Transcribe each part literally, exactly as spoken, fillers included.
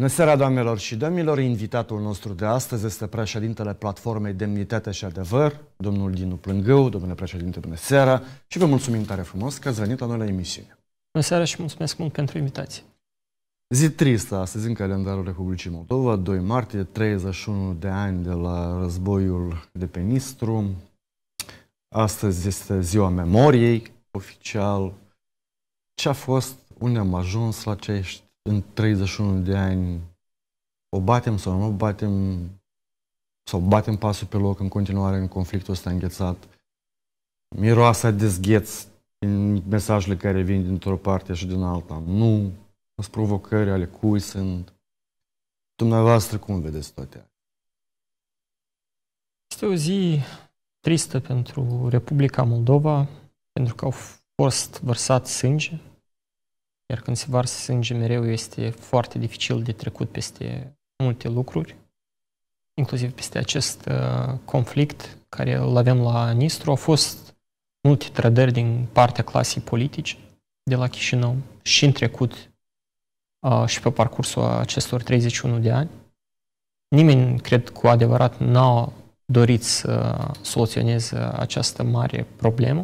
Bună seara, doamnelor și domnilor! Invitatul nostru de astăzi este președintele Platformei Demnitate și Adevăr, domnul Dinu Plângău. Domnule președinte, bună seara și vă mulțumim tare frumos că ați venit la noi la emisiune. Bună seara și mulțumesc mult pentru invitație. Zi tristă astăzi în calendarul Republicii Moldova, doi martie, treizeci și unu de ani de la războiul de pe Nistru. Astăzi este ziua memoriei, oficial. Ce a fost? Unde am ajuns la acești în treizeci și unu de ani? O batem sau nu batem? Sau batem pasul pe loc în continuare în conflictul ăsta înghețat? Miroasa de zgheț în mesajele care vin dintr-o parte și din alta. Nu. Sunt provocări ale cui sunt. Dumneavoastră cum vedeți toate? Este o zi tristă pentru Republica Moldova, pentru că au fost vărsat sânge, iar când se varsă sânge mereu este foarte dificil de trecut peste multe lucruri, inclusiv peste acest uh, conflict care îl avem la Nistru. Au fost multe trădări din partea clasei politice de la Chișinău și în trecut uh, și pe parcursul acestor treizeci și unu de ani. Nimeni, cred, cu adevărat n-a dorit să soluționeze această mare problemă.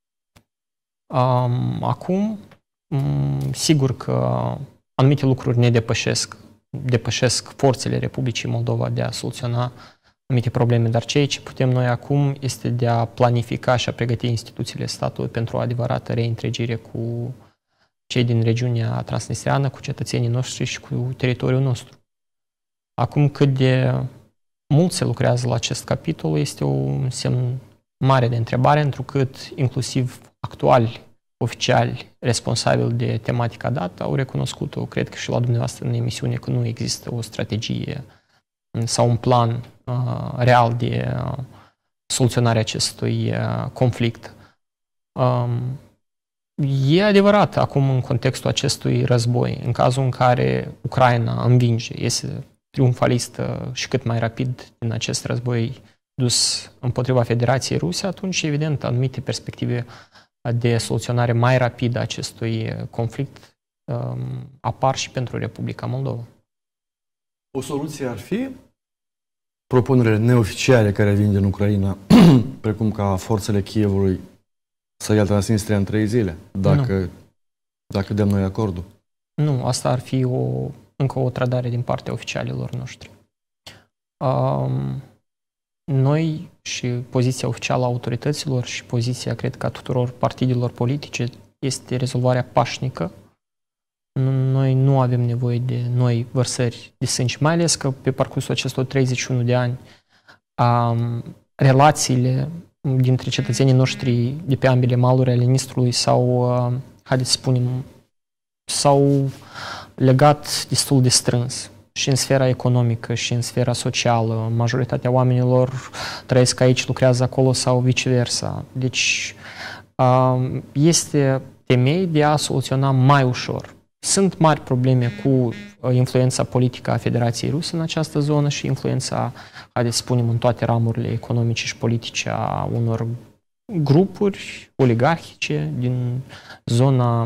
Um, acum, um, sigur că anumite lucruri ne depășesc, depășesc forțele Republicii Moldova de a soluționa anumite probleme, dar ceea ce putem noi acum este de a planifica și a pregăti instituțiile statului pentru o adevărată reîntregire cu cei din regiunea transnistreană, cu cetățenii noștri și cu teritoriul nostru. Acum, cât de mult se lucrează la acest capitol este un semn mare de întrebare, întrucât inclusiv actuali oficiali responsabili de tematica dată au recunoscut-o, cred că și la dumneavoastră în emisiune, că nu există o strategie sau un plan uh, real de uh, soluționare acestui uh, conflict. Um, e adevărat, acum în contextul acestui război, în cazul în care Ucraina învinge, iese triumfalistă și cât mai rapid din acest război dus împotriva Federației Ruse, atunci, evident, anumite perspective de soluționare mai rapidă a acestui conflict um, apar și pentru Republica Moldova. O soluție ar fi propunerile neoficiale care vin din Ucraina, precum ca forțele Kievului să ia Transnistria în trei zile, dacă, dacă dăm noi acordul. Nu, asta ar fi o, încă o trădare din partea oficialilor noștri. Um, Noi și poziția oficială a autorităților și poziția, cred că, a tuturor partidelor politice este rezolvarea pașnică. Noi nu avem nevoie de noi vărsări de sânge, mai ales că pe parcursul acestor treizeci și unu de ani um, relațiile dintre cetățenii noștri de pe ambele maluri ale Nistrului s-au, uh, haideți să spunem, s-au legat destul de strâns. Și în sfera economică, și în sfera socială. Majoritatea oamenilor trăiesc aici, lucrează acolo sau viceversa. Deci este temei de a soluționa mai ușor. Sunt mari probleme cu influența politică a Federației Ruse în această zonă și influența, haideți să spunem, în toate ramurile economice și politice a unor grupuri oligarhice din zona,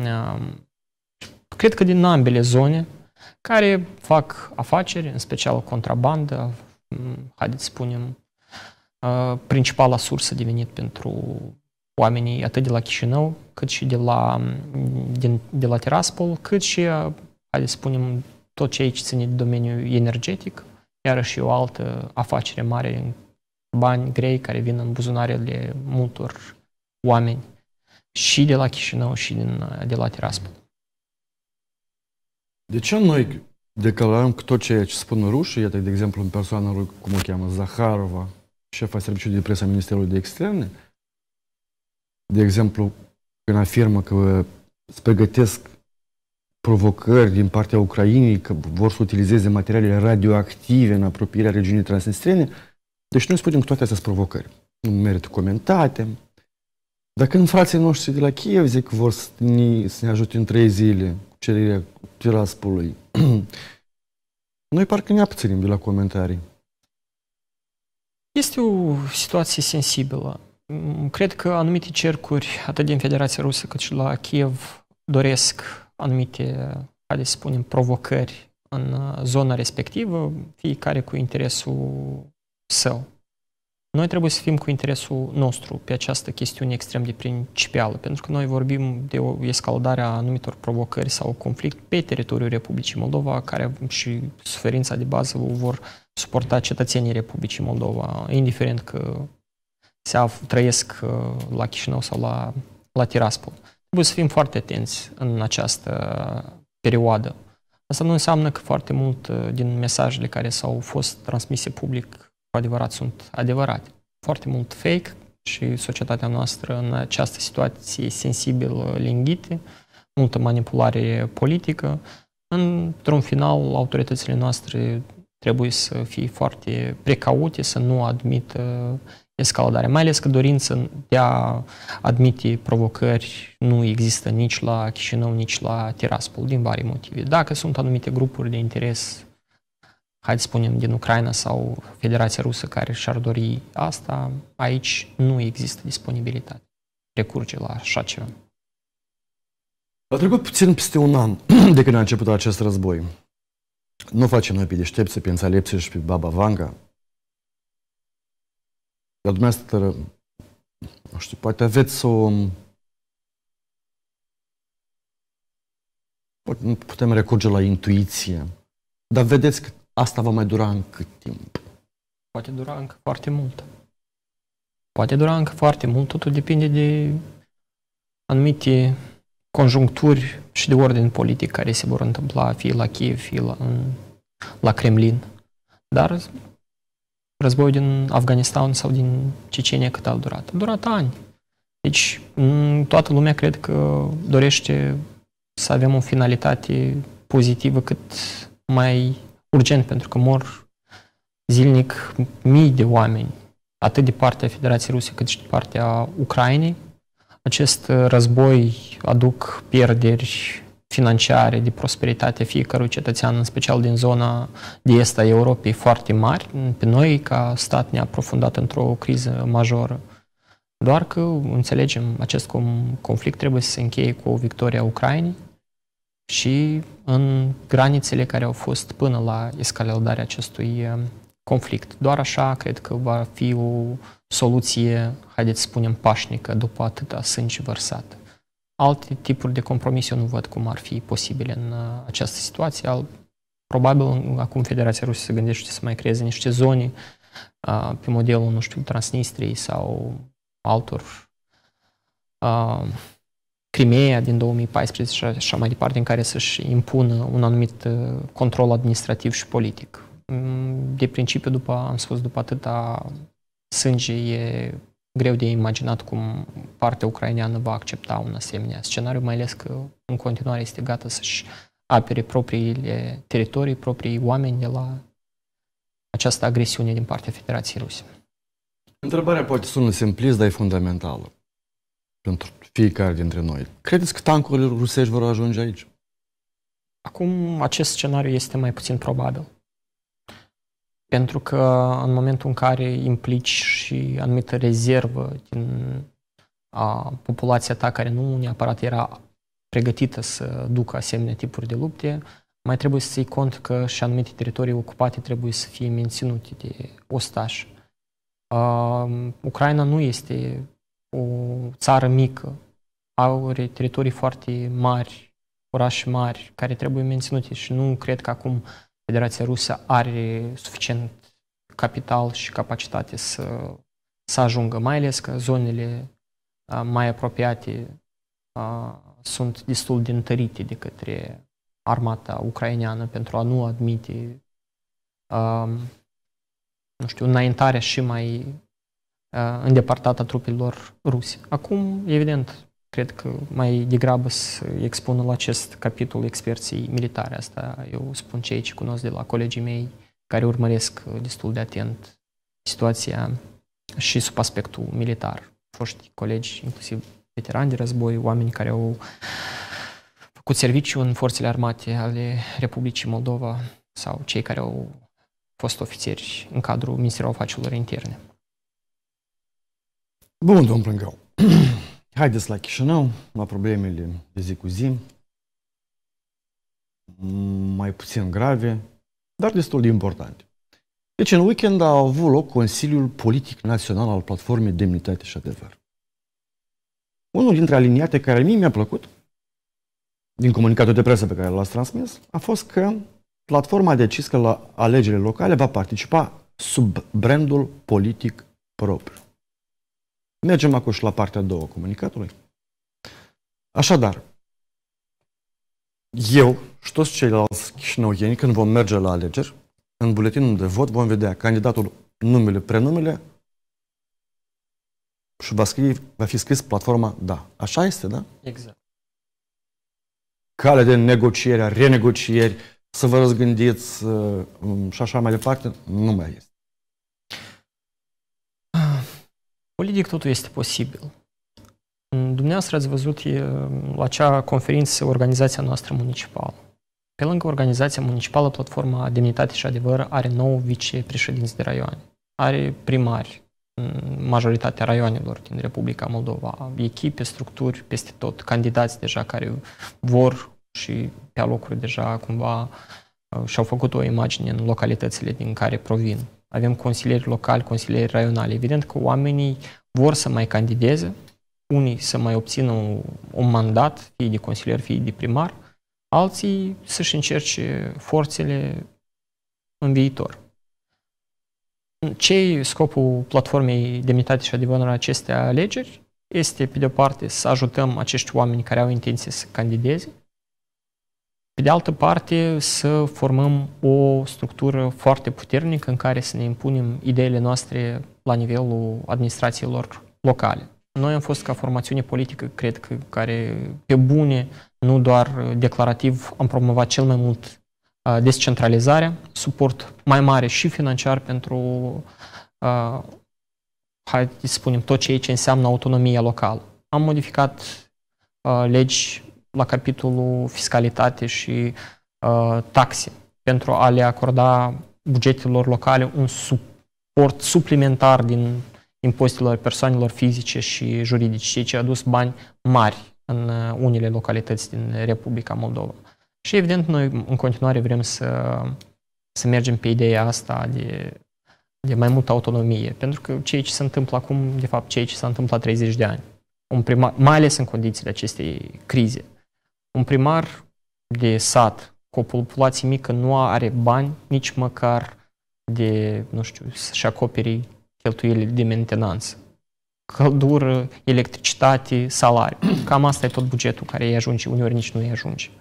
cred că din ambele zone, care fac afaceri, în special contrabandă, haideți să spunem, principala sursă de venit pentru oamenii atât de la Chișinău, cât și de la, din, de la Tiraspol, cât și, haideți să spunem, tot ceea ce ține de domeniul energetic, iarăși o altă afacere mare, bani grei care vin în buzunarele multor oameni și de la Chișinău și din, de la Tiraspol. De ce noi declarăm că tot ceea ce spun rușii, iată, de exemplu, în persoana lui, cum o cheamă, Zaharova, șefa serviciului de presă a Ministerului de Externe, de exemplu, când afirmă că se pregătesc provocări din partea Ucrainei, că vor să utilizeze materiale radioactive în apropierea regiunii transnistrene, deci noi spunem că toate astea sunt provocări. Nu merită comentate. Dacă în frații noștri de la Kiev zic că vor să ne, să ne ajute în trei zile cu cererea Tiraspolului, noi parcă ne abținem de la comentarii. Este o situație sensibilă. Cred că anumite cercuri, atât din Federația Rusă cât și la Kiev, doresc anumite, haideți să spunem, provocări în zona respectivă, fiecare cu interesul său. Noi trebuie să fim cu interesul nostru pe această chestiune extrem de principială, pentru că noi vorbim de o escaladare a anumitor provocări sau conflict pe teritoriul Republicii Moldova, care și suferința de bază o vor suporta cetățenii Republicii Moldova, indiferent că se află, trăiesc la Chișinău sau la, la Tiraspol. Trebuie să fim foarte atenți în această perioadă. Asta nu înseamnă că foarte mult din mesajele care s-au fost transmise public cu adevărat sunt adevărate. Foarte mult fake și societatea noastră în această situație sensibil linghită, multă manipulare politică. Într-un final, autoritățile noastre trebuie să fie foarte precaute, să nu admită escaladarea. Mai ales că dorința de a admite provocări nu există nici la Chișinău, nici la Tiraspol, din vari motive. Dacă sunt anumite grupuri de interes, hai să spunem, din Ucraina sau Federația Rusă care și-ar dori asta, aici nu există disponibilitate. Recurge la așa ceva. A trecut puțin peste un an de când a început acest război. Nu facem noi pe deștepți, pe înțelepți și pe Baba Vanga. Dar dumneavoastră, nu știu, poate aveți o... Putem recurge la intuiție. Dar vedeți că asta va mai dura în cât timp? Poate dura încă foarte mult. Poate dura încă foarte mult. Totul depinde de anumite conjuncturi și de ordine politic care se vor întâmpla fie la Kiev, fie la, în, la Kremlin. Dar războiul din Afganistan sau din Cecenia cât a durat? A durat ani. Deci toată lumea cred că dorește să avem o finalitate pozitivă cât mai urgent, pentru că mor zilnic mii de oameni, atât de partea Federației Ruse cât și de partea Ucrainei. Acest război aduc pierderi financiare, de prosperitate fiecărui cetățean, în special din zona de est a Europei, foarte mari. Pe noi, ca stat, ne-a aprofundat într-o criză majoră. Doar că, înțelegem, acest conflict trebuie să se încheie cu o victorie a Ucrainei și în granițele care au fost până la escaladarea acestui conflict. Doar așa cred că va fi o soluție, haideți să spunem, pașnică după atâta sânge vărsat. Alte tipuri de compromis eu nu văd cum ar fi posibile în această situație. Probabil acum Federația Rusă se gândește să mai creeze niște zone pe modelul, nu știu, Transnistriei sau altor, Crimea din două mii paisprezece și așa mai departe, în care să-și impună un anumit control administrativ și politic. De principiu, după, am spus, după atâta sânge, e greu de imaginat cum partea ucraineană va accepta un asemenea scenariu, mai ales că în continuare este gata să-și apere propriile teritorii, proprii oameni de la această agresiune din partea Federației Ruse. Întrebarea poate sună simplist, dar e fundamentală pentru fiecare dintre noi. Credeți că tancurile rusești vor ajunge aici? Acum, acest scenariu este mai puțin probabil. Pentru că în momentul în care implici și anumită rezervă din a populația ta care nu neapărat era pregătită să ducă asemenea tipuri de lupte, mai trebuie să ții cont că și anumite teritorii ocupate trebuie să fie menținute de ostași. Uh, Ucraina nu este o țară mică, are teritorii foarte mari, orașe mari, care trebuie menținute și nu cred că acum Federația Rusă are suficient capital și capacitate să, să ajungă, mai ales că zonele uh, mai apropiate uh, sunt destul de întărite de către armata ucraineană pentru a nu admite uh, nu știu, înaintarea și mai uh, îndepărtată a trupelor ruse. Acum, evident, cred că mai degrabă să expună la acest capitol experții militare. Asta eu spun cei ce cunosc de la colegii mei care urmăresc destul de atent situația și sub aspectul militar. Foști colegi, inclusiv veterani de război, oameni care au făcut serviciu în forțele armate ale Republicii Moldova sau cei care au fost ofițeri în cadrul Ministerului Afacerilor Interne. Bun, domn Plângău. Haideți la Chișinău, la problemele de zi cu zi. mai puțin grave, dar destul de importante. Deci în weekend a avut loc Consiliul Politic Național al Platformei Demnitate și Adevăr. Unul dintre aliniate care mie mi-a plăcut, din comunicatul de presă pe care l-ați transmis, a fost că platforma a decis că la alegerile locale va participa sub brandul politic propriu. Mergem acum și la partea a doua a comunicatului. Așadar, eu și toți ceilalți chișinăuieni, când vom merge la alegeri, în buletinul de vot vom vedea candidatul, numele, prenumele și va, scrie, va fi scris platforma da. Așa este, da? Exact. Cale de negociere, renegocieri, să vă răzgândiți și așa mai departe, nu mai este. Politic totul este posibil. Dumneavoastră ați văzut la acea conferință organizația noastră municipală. Pe lângă organizația municipală, Platforma Demnitate și Adevăr are nouă vicepreședinți de raioane. Are primari în majoritatea raioanelor din Republica Moldova, echipe, structuri peste tot, candidați deja care vor și pe alocuri deja cumva și-au făcut o imagine în localitățile din care provin. Avem consilieri locali, consilieri raionali. Evident că oamenii vor să mai candideze, unii să mai obțină un, un mandat, fie de consilier, fie de primar, alții să-și încerce forțele în viitor. Ce e scopul Platformei Demnitate și Adevăr în aceste alegeri? Este, pe de o parte, să ajutăm acești oameni care au intenție să candideze, pe de altă parte, să formăm o structură foarte puternică în care să ne impunem ideile noastre la nivelul administrațiilor locale. Noi am fost ca formațiune politică, cred că, care pe bune, nu doar declarativ, am promovat cel mai mult descentralizarea, suport mai mare și financiar pentru, uh, hai să spunem, tot ceea ce înseamnă autonomia locală. Am modificat uh, legi la capitolul fiscalitate și uh, taxe pentru a le acorda bugetelor locale un suport suplimentar din impozitelor persoanelor fizice și juridice, ceea ce a adus bani mari în unele localități din Republica Moldova. Și evident noi în continuare vrem să, să mergem pe ideea asta de, de mai multă autonomie, pentru că ceea ce se întâmplă acum, de fapt ceea ce s-a întâmplat treizeci de ani, un primar, mai ales în condițiile acestei crize, un primar de sat cu o populație mică nu are bani nici măcar de, nu știu, să-și acoperi cheltuielile de mentenanță. Căldură, electricitate, salariu. Cam asta e tot bugetul care îi ajunge, uneori nici nu îi ajunge.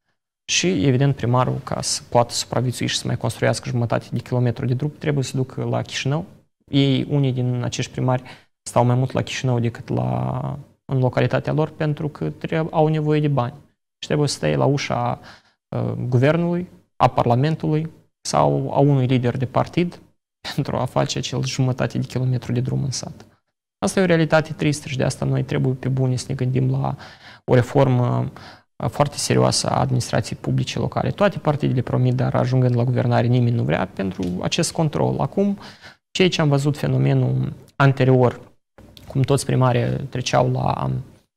Și, evident, primarul, ca să poată supraviețui și să mai construiască jumătate de kilometru de drum, trebuie să ducă la Chișinău. Ei, unii din acești primari, stau mai mult la Chișinău decât la, în localitatea lor, pentru că trebuie, au nevoie de bani. Și trebuie să stai la ușa uh, guvernului, a parlamentului sau a unui lider de partid pentru a face acel jumătate de kilometru de drum în sat. Asta e o realitate tristă și de asta noi trebuie pe bune să ne gândim la o reformă foarte serioasă a administrației publice locale. Toate partidele promit, dar ajungând la guvernare nimeni nu vrea pentru acest control. Acum, ceea ce am văzut fenomenul anterior, cum toți primarii treceau la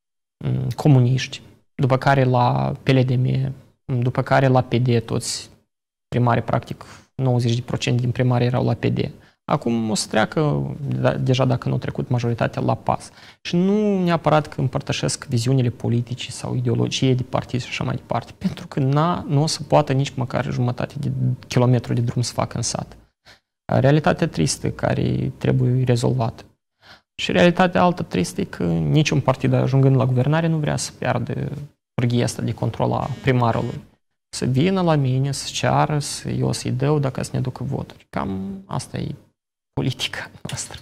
um, comuniști, după care la P L D M, după care la P D, toți primarii, practic nouăzeci la sută din primari erau la P D. Acum o să treacă, deja dacă nu a trecut majoritatea, la P A S. Și nu neapărat că împărtășesc viziunile politice sau ideologie de partid și așa mai departe, pentru că nu o să poată nici măcar jumătate de kilometru de drum să facă în sat. Realitatea tristă care trebuie rezolvată. Și realitatea altă tristă e că niciun partid ajungând la guvernare nu vrea să piardă pârghia asta de control a primarului. Să vină la mine, să ceară, să eu să-i dau dacă să ne ducă voturi. Cam asta e politica noastră.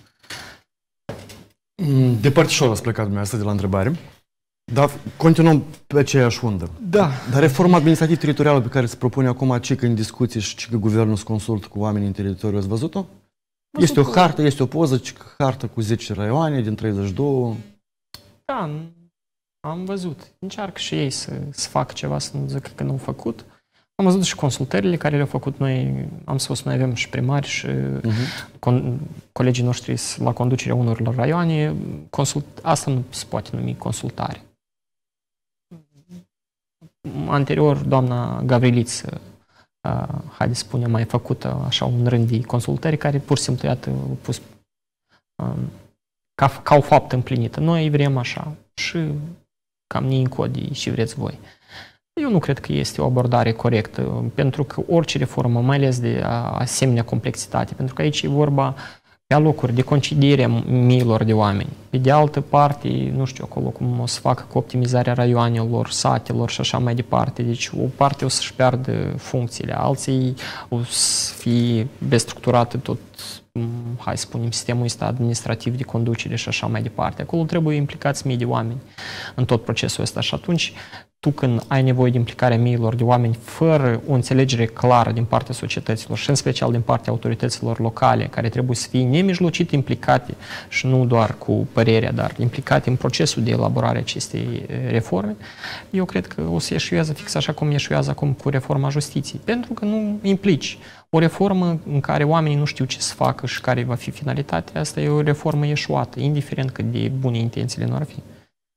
De părtișor ați plecat dumneavoastră de la întrebare, dar continuăm pe aceeași undă. Da. Dar reforma administrativ-teritorială pe care se propune acum, ce că în discuție și ce că guvernul se consultă cu oamenii în teritoriu, ați văzut-o? Este o hartă, este o poză, ce că hartă cu zece raioane din treizeci și doi. Da, am văzut. Încearcă și ei să, să facă ceva, să nu zică că nu au făcut. Am văzut și consultările care le-au făcut noi. Am spus, noi avem și primari și uh-huh. con, colegii noștri la conducerea unor raioane. Consult, asta nu se poate numi consultare. anterior, doamna Gavriliță, uh, haideți să spunem, mai făcut așa un rând de consultări care pur și simplu, iată, au pus uh, ca, ca o faptă împlinită. Noi vrem așa și cam ni încodi și vreți voi. Eu nu cred că este o abordare corectă, pentru că orice reformă, mai ales de asemenea complexitate, pentru că aici e vorba pe alocuri de concedierea miilor de oameni. Pe de altă parte, nu știu acolo cum o să facă cu optimizarea raioanelor, satelor și așa mai departe. Deci o parte o să-și piardă funcțiile, alții o să fie destructurate tot, hai să spunem, sistemul ăsta administrativ de conducere și așa mai departe. Acolo trebuie implicați mii de oameni în tot procesul ăsta și atunci tu când ai nevoie de implicarea miilor de oameni fără o înțelegere clară din partea societăților și în special din partea autorităților locale, care trebuie să fie nemijlocit implicate și nu doar cu părerea, dar implicate în procesul de elaborare acestei reforme, eu cred că o să eșuează fix așa cum eșuează acum cu reforma justiției, pentru că nu implici o reformă în care oamenii nu știu ce să facă și care va fi finalitatea, asta e o reformă eșuată, indiferent cât de bune intențiile nu ar fi.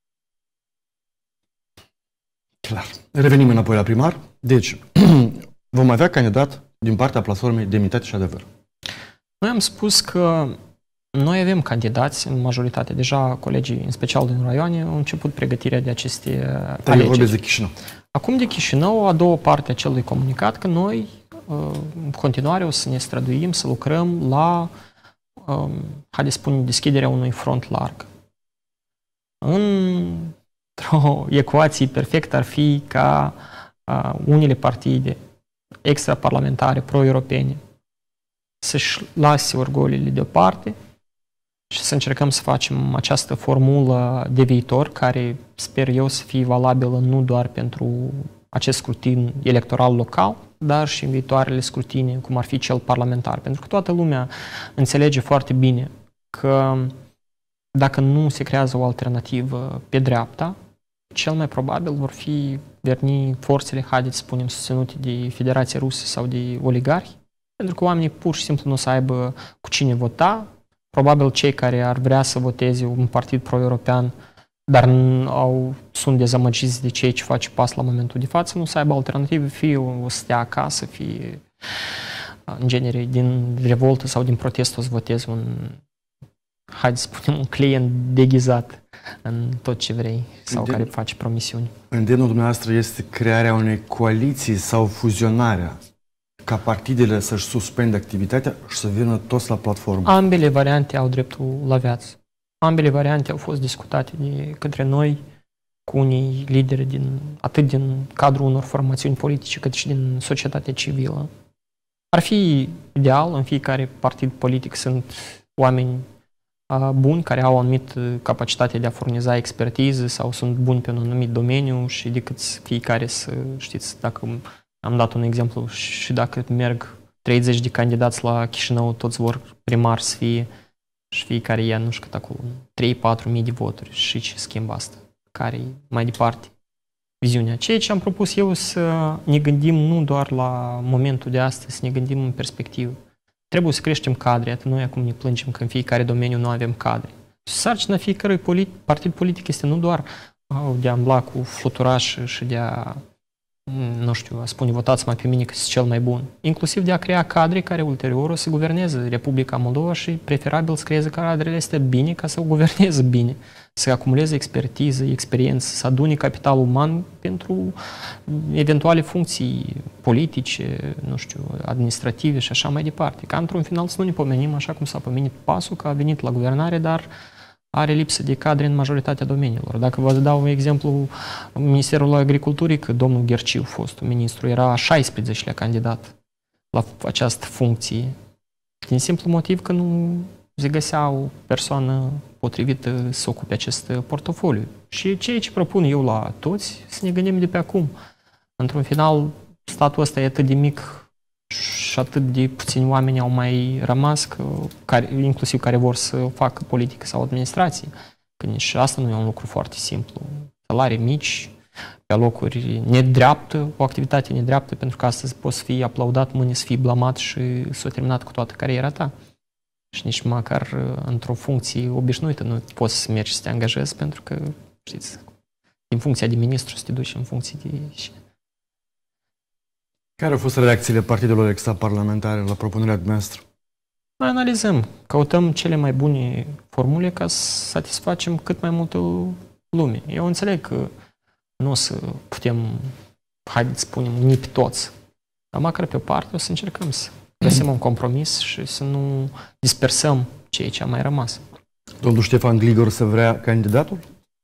Clar. Revenim înapoi la primar. Deci, vom avea candidat din partea platformei Demnitate și Adevăr. Noi am spus că noi avem candidați în majoritate. Deja colegii, în special din raioane, au început pregătirea de aceste Dar alegeri. eu vorbesc de Chișinău. Acum de Chișinău, a doua parte a celui comunicat, că noi în continuare o să ne străduim să lucrăm la, haideți să spunem, deschiderea unui front larg. În o ecuație perfectă ar fi ca uh, unele partide extraparlamentare pro-europene să-și lase orgoliile deoparte și să încercăm să facem această formulă de viitor care sper eu să fie valabilă nu doar pentru acest scrutin electoral local, dar și în viitoarele scrutine, cum ar fi cel parlamentar. Pentru că toată lumea înțelege foarte bine că dacă nu se creează o alternativă pe dreapta, cel mai probabil vor fi verni forțele, haideți să spunem, susținute de Federația Rusă sau de oligarhi, pentru că oamenii pur și simplu nu o să aibă cu cine vota. Probabil cei care ar vrea să voteze un partid pro-european, dar au, sunt dezamăgiți de ceea ce face pas la momentul de față, nu să aibă alternative, fie o să stea acasă, fie în genere din revoltă sau din protest o să voteze un, haideți să spunem, un client deghizat în tot ce vrei sau Îndemn... care face promisiuni. Îndemnul dumneavoastră este crearea unei coaliții sau fuzionarea ca partidele să-și suspende activitatea și să vină toți la platformă? Ambele variante au dreptul la viață. Ambele variante au fost discutate de către noi cu unii lideri din, atât din cadrul unor formațiuni politice cât și din societatea civilă. Ar fi ideal, în fiecare partid politic sunt oameni buni, care au o anumită capacitate de a furniza expertiză sau sunt buni pe un anumit domeniu și decât fiecare să, știți, dacă am dat un exemplu și dacă merg treizeci de candidați la Chișinău, toți vor primar să fie și fiecare ia, nu știu cât acolo, trei patru mii de voturi și ce schimbă asta? Care mai departe viziunea? Ceea ce am propus eu să ne gândim nu doar la momentul de astăzi, să ne gândim în perspectivă. Trebuie să creștem cadre, atât noi acum ne plângem că în fiecare domeniu nu avem cadre. Sarcina fiecărui polit, partid politic este nu doar de a îmbla cu fluturaș și de a, nu știu, a spune votați-mă pe mine că sunt cel mai bun, inclusiv de a crea cadre care ulterior o să guverneze Republica Moldova și preferabil să creeze cadrele astea bine ca să o guverneze bine, să acumuleze expertiză, experiență, să adune capital uman pentru eventuale funcții politice, nu știu, administrative și așa mai departe. Ca într-un final să nu ne pomenim așa cum s-a pomenit PAS-ul, că a venit la guvernare, dar are lipsă de cadre în majoritatea domeniilor. Dacă vă dau un exemplu, Ministerul Agriculturii, că domnul Gherciu, fostul ministru, era a șaisprezecelea candidat la această funcție, din simplu motiv că nu se găsea o persoană potrivită să ocupe acest portofoliu. Și ceea ce propun eu la toți, să ne gândim de pe acum. Într-un final, statul ăsta e atât de mic și atât de puțini oameni au mai rămas, că, care, inclusiv care vor să facă politică sau administrație. Că nici asta nu e un lucru foarte simplu. Salarii mici, pe locuri nedreaptă, o activitate nedreaptă, pentru că astăzi poți să fii aplaudat, mâine să fii blamat și s-a terminat cu toată cariera ta. Și nici măcar într-o funcție obișnuită nu poți să mergi să te angajezi, pentru că, știți, din funcția de ministru să te duci în funcție de... Care au fost reacțiile partidelor extraparlamentare la propunerea dumneavoastră? Noi analizăm, căutăm cele mai bune formule ca să satisfacem cât mai multă lume. Eu înțeleg că nu o să putem, haideți să spunem, uni pe toți, dar măcar pe o parte o să încercăm să găsim un compromis și să nu dispersăm ceea ce a mai rămas. Domnul Ștefan Gligor să vrea candidatul?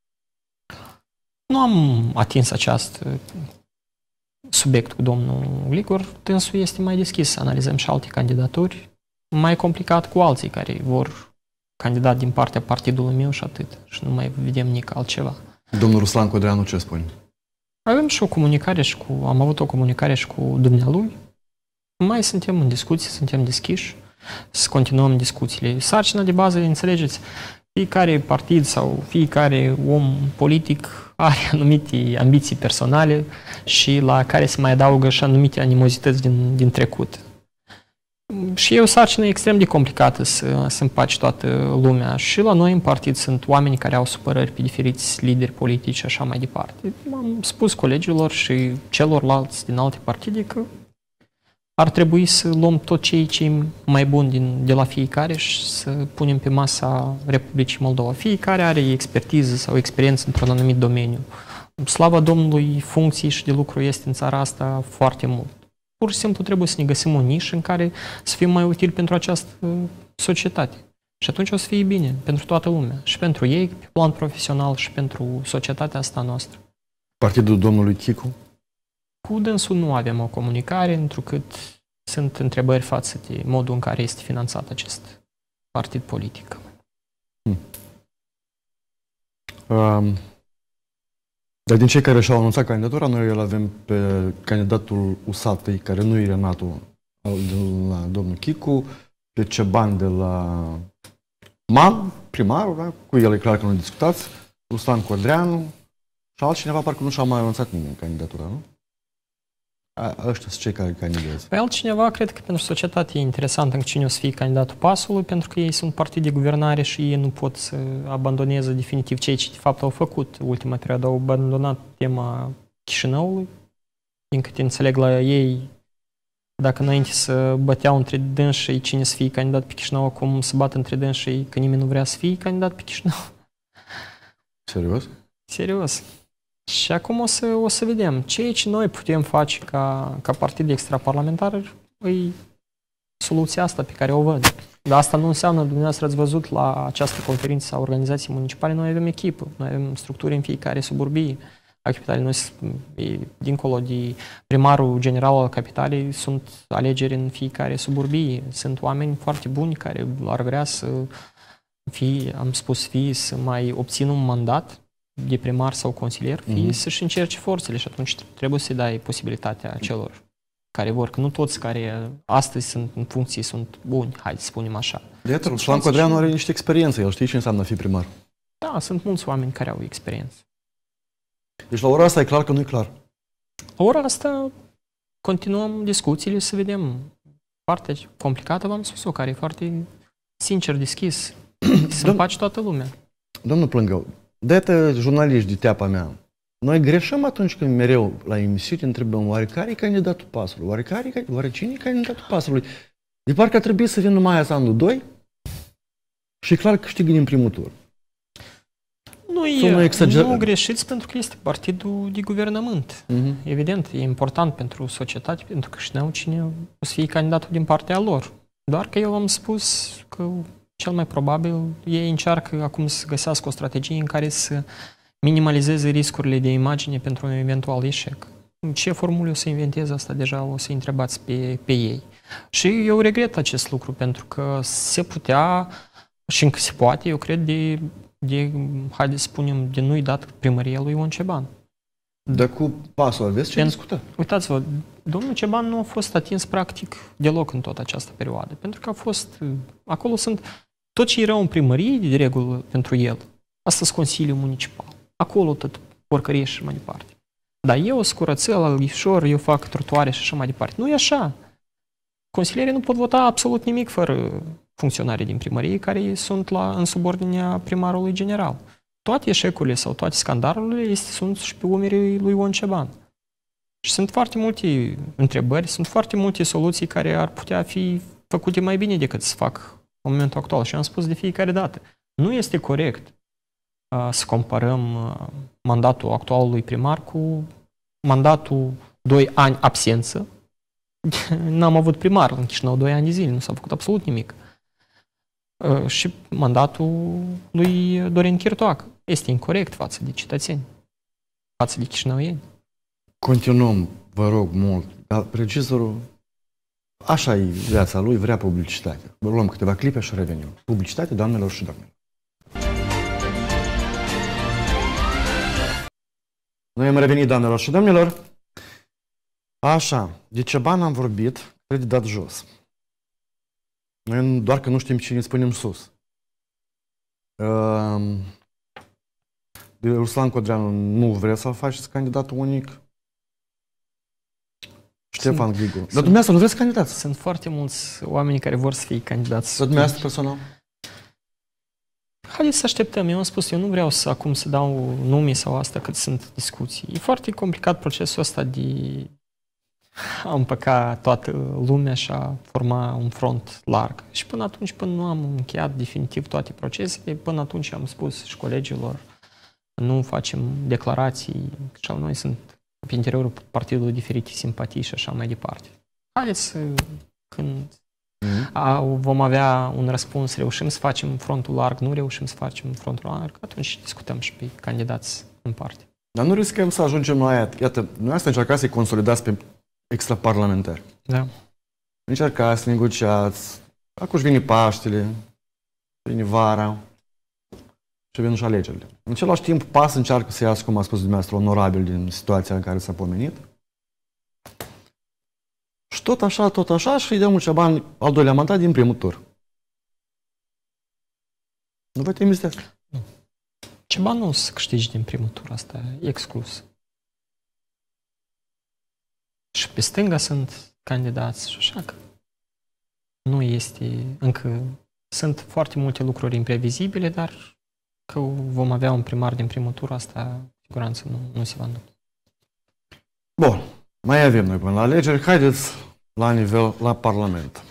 Nu am atins acest subiect cu domnul Gligor, dânsul este mai deschis să analizăm și alte candidaturi, mai complicat cu alții care vor candidat din partea partidului meu și atât. Și nu mai vedem nici altceva. Domnul Ruslan Codreanu ce spune? Avem și o comunicare și cu, am avut o comunicare și cu dumnealui. Mai suntem în discuții, suntem deschiși să continuăm discuțiile. Sarcina de bază, înțelegeți, fiecare partid sau fiecare om politic are anumite ambiții personale și la care se mai adaugă și anumite animozități din, din trecut. Și e o sarcină extrem de complicată să, să împaci toată lumea. Și la noi în partid sunt oameni care au supărări pe diferiți lideri politici și așa mai departe. Am spus colegilor și celorlalți din alte partide că ar trebui să luăm tot ceea ce e mai bun din, de la fiecare și să punem pe masa Republicii Moldova. Fiecare are expertiză sau experiență într-un anumit domeniu. Slavă Domnului, funcții și de lucru este în țara asta foarte mult. Pur și simplu trebuie să ne găsim o nișă în care să fim mai utili pentru această societate. Și atunci o să fie bine pentru toată lumea. Și pentru ei, pe plan profesional, și pentru societatea asta noastră. Partidul domnului Chicu? Cu dânsul nu avem o comunicare, întrucât sunt întrebări față de modul în care este finanțat acest partid politic. Hmm. Um. Dar din cei care și-au anunțat candidatura, noi îl avem pe candidatul U S A T-ului, care nu e Renatul, de la domnul Chicu, pe Ceban de la Man, primarul, da? Cu el e clar că nu discutați, Ruslan Codreanu și altcineva, parcă nu și-a mai anunțat nimeni candidatura, nu? A, ăștia sunt cei care candidează. Păi altcineva, cred că pentru societate e interesant în cine o să fie candidatul PAS-ului, pentru că ei sunt partid de guvernare și ei nu pot să abandoneze definitiv ceea ce de fapt au făcut. Ultima perioadă au abandonat tema Chișinăului, din câte înțeleg la ei, dacă înainte să băteau între dânsii cine să fie candidat pe Chișinău, acum să bată între dânsii că nimeni nu vrea să fie candidat pe Chișinău. Serios? Serios. Și acum o să, o să vedem. Ceea ce noi putem face ca, ca partid extraparlamentar e soluția asta pe care o văd. Dar asta nu înseamnă, dumneavoastră ați văzut la această conferință a organizației municipale, noi avem echipă, noi avem structuri în fiecare suburbie a capitalei. Noi, dincolo de primarul general al capitalei, sunt alegeri în fiecare suburbie. Sunt oameni foarte buni care ar vrea să fie, am spus, fie să mai obțină un mandat de primar sau consilier, fie mm-hmm. să-și încerce forțele și atunci trebuie să-i dai posibilitatea celor care vor, că nu toți care astăzi sunt în funcție sunt buni, hai să spunem așa. De iată, Ruslan Codreanu are niște experiență, el știe ce înseamnă a fi primar. Da, sunt mulți oameni care au experiență. Deci la ora asta e clar că nu e clar. La ora asta continuăm discuțiile să vedem. Partea complicată, v-am spus-o, care e foarte sincer deschis, să împaci toată lumea. Domnul Plângău, de-aia jurnaliști de teapa mea, noi greșăm atunci când mereu la emisiuni întrebăm oare care e candidatul PAS-ului, oare, care, oare cine e candidatul PAS-ului? De parcă ar trebui să vină mai azi anul doi și e clar că câștigă din primul tur. Nu, e, nu greșiți pentru că este partidul de guvernământ. Uh-huh. Evident, e important pentru societate, pentru că știu cine o să fie candidatul din partea lor. Doar că eu am spus că cel mai probabil ei încearcă acum să găsească o strategie în care să minimalizeze riscurile de imagine pentru un eventual eșec. Ce formule o să inventeze asta deja o să întrebați pe, pe ei. Și eu regret acest lucru pentru că se putea și încă se poate, eu cred, de, de haideți să spunem, de nu-i dat primăria lui Ion Ceban. Dar cu PAS-ul aveți ce discută? Uitați-vă, domnul Ceban nu a fost atins practic deloc în toată această perioadă, pentru că a fost, acolo sunt tot ce era în primărie de regulă pentru el. Asta sunt Consiliul Municipal. Acolo tot porcărie și mai departe. Dar eu scurățel, albișor, eu fac trotuare și așa mai departe. Nu e așa. Consilierii nu pot vota absolut nimic fără funcționarii din primărie care sunt la, în subordinea primarului general. Toate eșecurile sau toate scandalurile este, sunt și pe umerii lui Ion Ceban. Și sunt foarte multe întrebări, sunt foarte multe soluții care ar putea fi făcute mai bine decât să fac în momentul actual. Și am spus de fiecare dată, nu este corect uh, să comparăm uh, mandatul actualului primar cu mandatul doi ani absență. N-am avut primar în Chișinău doi ani de zile, nu s-a făcut absolut nimic. Uh, și mandatul lui Dorin Chirtoacă este incorect față de cetățeni, față de chișinăuieni. Continuăm, vă rog mult, dar regizorul, așa e viața lui, vrea publicitate. Luăm câteva clipe și revenim. Publicitate, doamnelor și domnilor. Noi am revenit, doamnelor și domnilor. Așa, de ce bani am vorbit, trebuie dat jos. Noi doar că nu știm cine spunem sus. De Ruslan Codreanu nu vrea să-l faceți candidat unic. Ștefan Ghigu. Dar dumneavoastră nu vreți candidați? Sunt foarte mulți oameni care vor să fie candidați. Dar dumneavoastră personal? Haideți să așteptăm. Eu am spus, eu nu vreau să acum să dau nume sau asta, cât sunt discuții. E foarte complicat procesul ăsta de a împăca toată lumea și a forma un front larg. Și până atunci, până nu am încheiat definitiv toate procesele, până atunci am spus și colegilor, nu facem declarații, și al noi sunt pe interiorul partidului diferite simpatii și așa mai departe. Haideți să, când mm-hmm. a, vom avea un răspuns, reușim să facem frontul larg, nu reușim să facem frontul larg, atunci discutăm și pe candidați în parte. Dar nu riscăm să ajungem la aia. Iată, noi asta încercați să-i consolidați pe extraparlamentari. Da. Încercați să negociați. Acum vine Paștele, vine vara și vin și alegerile. În același timp, PAS încearcă să iasă, cum a spus dumneavoastră, onorabil din situația în care s-a pomenit. Și tot așa, tot așa, și îi dăm Ceban al doilea mandat din primul tur. Nu vă temeți de asta? Nu. Ceban nu o să câștigi din primul tur, asta e exclus. Și pe stânga sunt candidați și așa că nu este încă... Sunt foarte multe lucruri imprevizibile, dar că vom avea un primar din primul tur, asta cu siguranță nu, nu se va întâmpla. Bun. Mai avem noi până la alegeri. Haideți la nivel, la Parlament.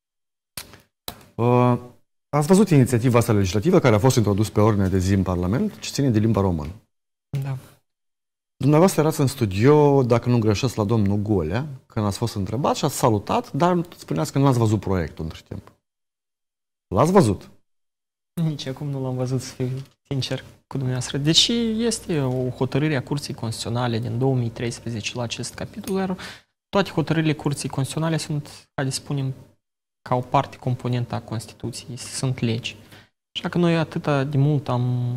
Uh, ați văzut inițiativa asta legislativă care a fost introdusă pe ordine de zi în Parlament, ce ține de limba română. Da. Dumneavoastră erați în studio, dacă nu greșesc, la domnul Golea, când ați fost întrebat și ați salutat, dar spuneați că nu ați văzut proiectul între timp. L-ați văzut? Nici acum nu l-am văzut, să fiu sincer cu dumneavoastră. Deși este o hotărâre a Curții Constituționale din două mii treisprezece la acest capitol, iar toate hotărârile Curții Constituționale sunt, haideți să spunem, ca o parte componentă a Constituției, sunt legi. Așa că noi atâta de mult am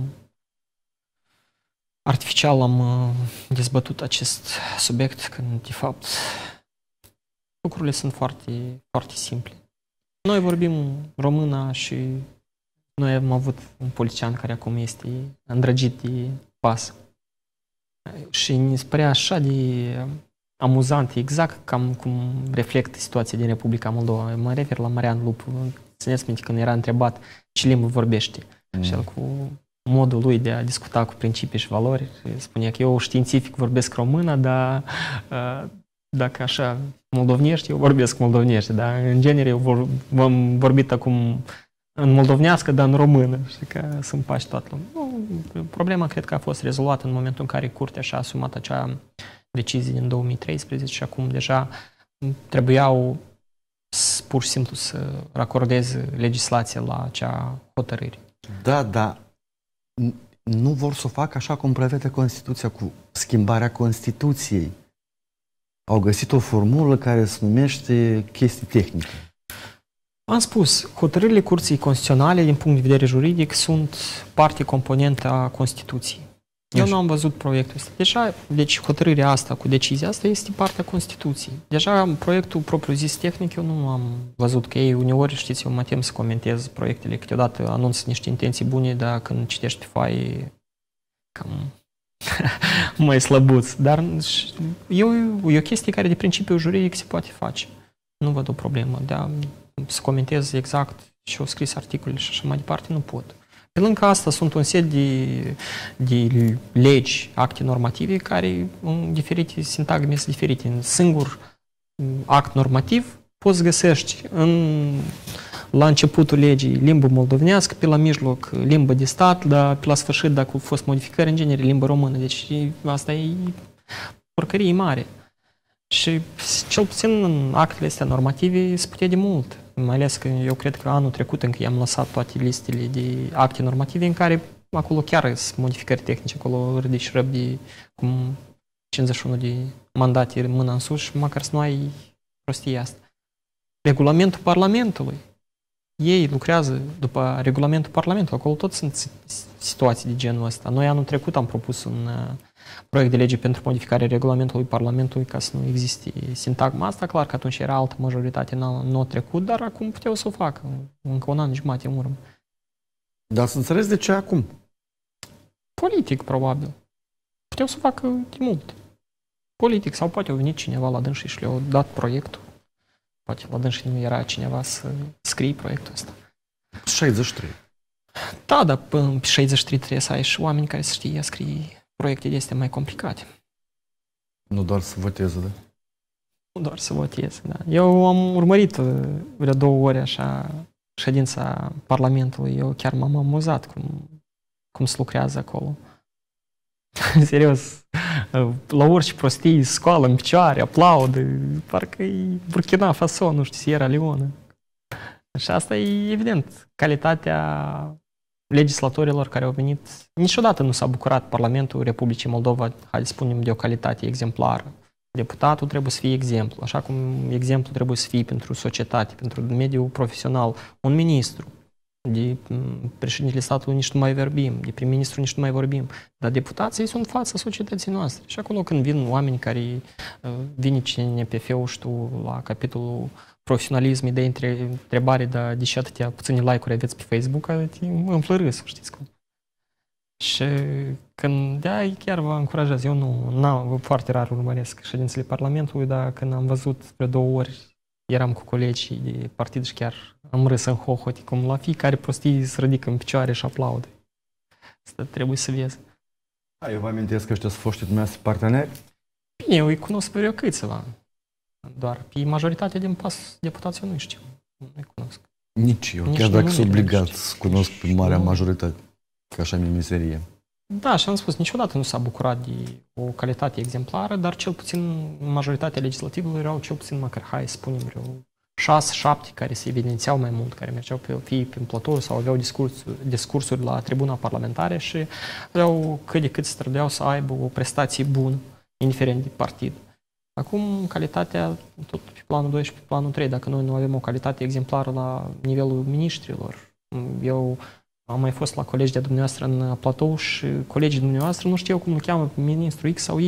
artificial am dezbătut acest subiect, când de fapt lucrurile sunt foarte, foarte simple. Noi vorbim româna și noi am avut un politician care acum este îndrăgit de PAS. Și ne părea așa de amuzant, exact cam cum reflectă situația din Republica Moldova. Mă refer la Marian Lupu. Țineți minte când era întrebat ce limbă vorbește. Mm. Și el cu modul lui de a discuta cu principii și valori. Spunea că eu științific vorbesc română, dar dacă așa moldovnești, eu vorbesc moldovnești. Dar în genere eu vor, v-am vorbit acum în moldovnească, dar în română. Și că să împaci toată lumea. Problema cred că a fost rezolvată în momentul în care Curtea și-a asumat acea decizie din două mii treisprezece și acum deja trebuiau pur și simplu să racordeze legislația la acea hotărâre. Da, da. Nu vor să o facă așa cum prevede Constituția, cu schimbarea Constituției. Au găsit o formulă care se numește chestii tehnice. Am spus, hotărârile Curții Constituționale, din punct de vedere juridic, sunt parte componentă a Constituției. Eu Așa. nu am văzut proiectul ăsta. Deja, deci hotărârea asta cu decizia asta este partea Constituției. Deja proiectul propriu-zis tehnic eu nu am văzut, că ei uneori, știți, eu mă tem să comentez proiectele, câteodată anunț niște intenții bune, dar când citești pe foaie, cam mai slăbuț. Dar e o, e o chestie care de principiu juridic se poate face. Nu văd o problemă. Dar să comentez exact și eu scris articole și așa mai departe, nu pot. Pe lângă asta sunt un set de, de legi, acte normative care în diferite sintagme sunt diferite. În singur act normativ poți găsești în, la începutul legii limbă moldovenească, pe la mijloc limbă de stat, dar pe la sfârșit, dacă au fost modificări, în genere limbă română. Deci asta e porcărie mare. Și cel puțin în actele astea normative se putea de mult. Mai ales că eu cred că anul trecut încă i-am lăsat toate listele de acte normative în care acolo chiar sunt modificări tehnice, acolo ridici răb de cum cincizeci și unu de mandate mâna în sus și măcar să nu ai prostia asta. Regulamentul Parlamentului. Ei lucrează după regulamentul Parlamentului. Acolo tot sunt situații de genul ăsta. Noi anul trecut am propus un proiect de lege pentru modificarea regulamentului Parlamentului ca să nu existe sintagma asta. Clar că atunci era altă majoritate în anul trecut, dar acum puteau să o facă. Încă un an jumate în urmă. Dar să înțeles de ce acum? Politic, probabil. Puteau să o facă de mult. Politic. Sau poate au venit cineva la dânsii și le-au dat proiectul. Poate la dânsii nu era cineva să scrie proiectul ăsta. șaizeci și trei. Da, dar pe șaizeci și trei trebuie să ai și oameni care să știe scrie proiecte de astea mai complicate. Nu doar să voteze, da? Nu doar să voteze, da. Eu am urmărit vreo două ori așa ședința Parlamentului. Eu chiar m-am amuzat cum, cum se lucrează acolo. Serios, la orice prostii, scoală în picioare, aplaudă, parcă e Burkina Faso, nu știu, Sierra Leone. Și asta e evident, calitatea legislatorilor care au venit. Niciodată nu s-a bucurat Parlamentul Republicii Moldova, hai să spunem, de o calitate exemplară. Deputatul trebuie să fie exemplu, așa cum exemplu trebuie să fie pentru societate, pentru mediul profesional, un ministru. De președintele statului nici nu mai vorbim, de prim-ministru nici nu mai vorbim, dar deputații sunt fața societății noastre. Și acolo când vin oameni care vine C N P F-ul și tu la capitolul profesionalism, idei întrebare, dar deși atâtea puține like-uri aveți pe Facebook, mă înflărâs, știți cum. Și când, da, chiar vă încurajez, eu nu, n-am, foarte rar urmăresc ședințele Parlamentului, dar când am văzut vreo două ori, eram cu colegii de partid și chiar am râs în hohoti, cum la fiecare prostie se ridică în picioare și aplaudă. Asta trebuie să vezi. Da, eu vă amintesc că ăștia sunt foștii dumneavoastră parteneri? Bine, eu îi cunosc pe vreo câțiva. Doar pe majoritatea din pas deputații nu știu. Nu-i cunosc. Nici eu, Nici chiar dacă nu sunt le obligat știu. să cunosc pe marea majoritate. Că așa mi-e miserie. Da, și am spus, niciodată nu s-a bucurat de o calitate exemplară, dar cel puțin majoritatea legislativului erau cel puțin măcar, hai să spunem, vreo șase, șapte care se evidențiau mai mult, care mergeau pe, fie pe platou sau aveau discursuri, discursuri la tribuna parlamentară și aveau cât de cât se străduiau să aibă o prestație bună, indiferent de partid. Acum, calitatea, tot pe planul doi și pe planul trei, dacă noi nu avem o calitate exemplară la nivelul miniștrilor, eu am mai fost la colegi de dumneavoastră în platou și colegii dumneavoastră nu știu cum îl cheamă pe ministru X sau Y,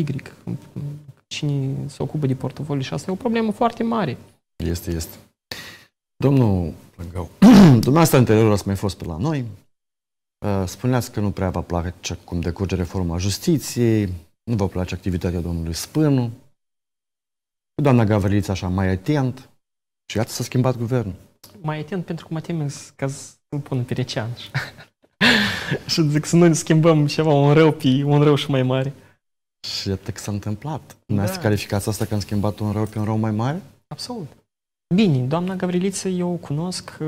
cine se ocupă de portofoliu și asta e o problemă foarte mare. Este, este. Domnul Plângău, dumneavoastră anterior ați mai fost pe la noi, spuneați că nu prea vă place cum decurge reforma justiției, nu vă place activitatea domnului Spânu, cu doamna Gavriliță așa mai atent și iată s-a schimbat guvernul. Mai atent pentru că mă tem ca să nu pun pe recean. Și zic să nu ne schimbăm ceva, un rău pe un rău și mai mare. Și iată că s-a întâmplat. Nu ați calificat asta că am schimbat un rău pe un rău mai mare? Absolut. Bine, doamna Gavriliță eu o cunosc,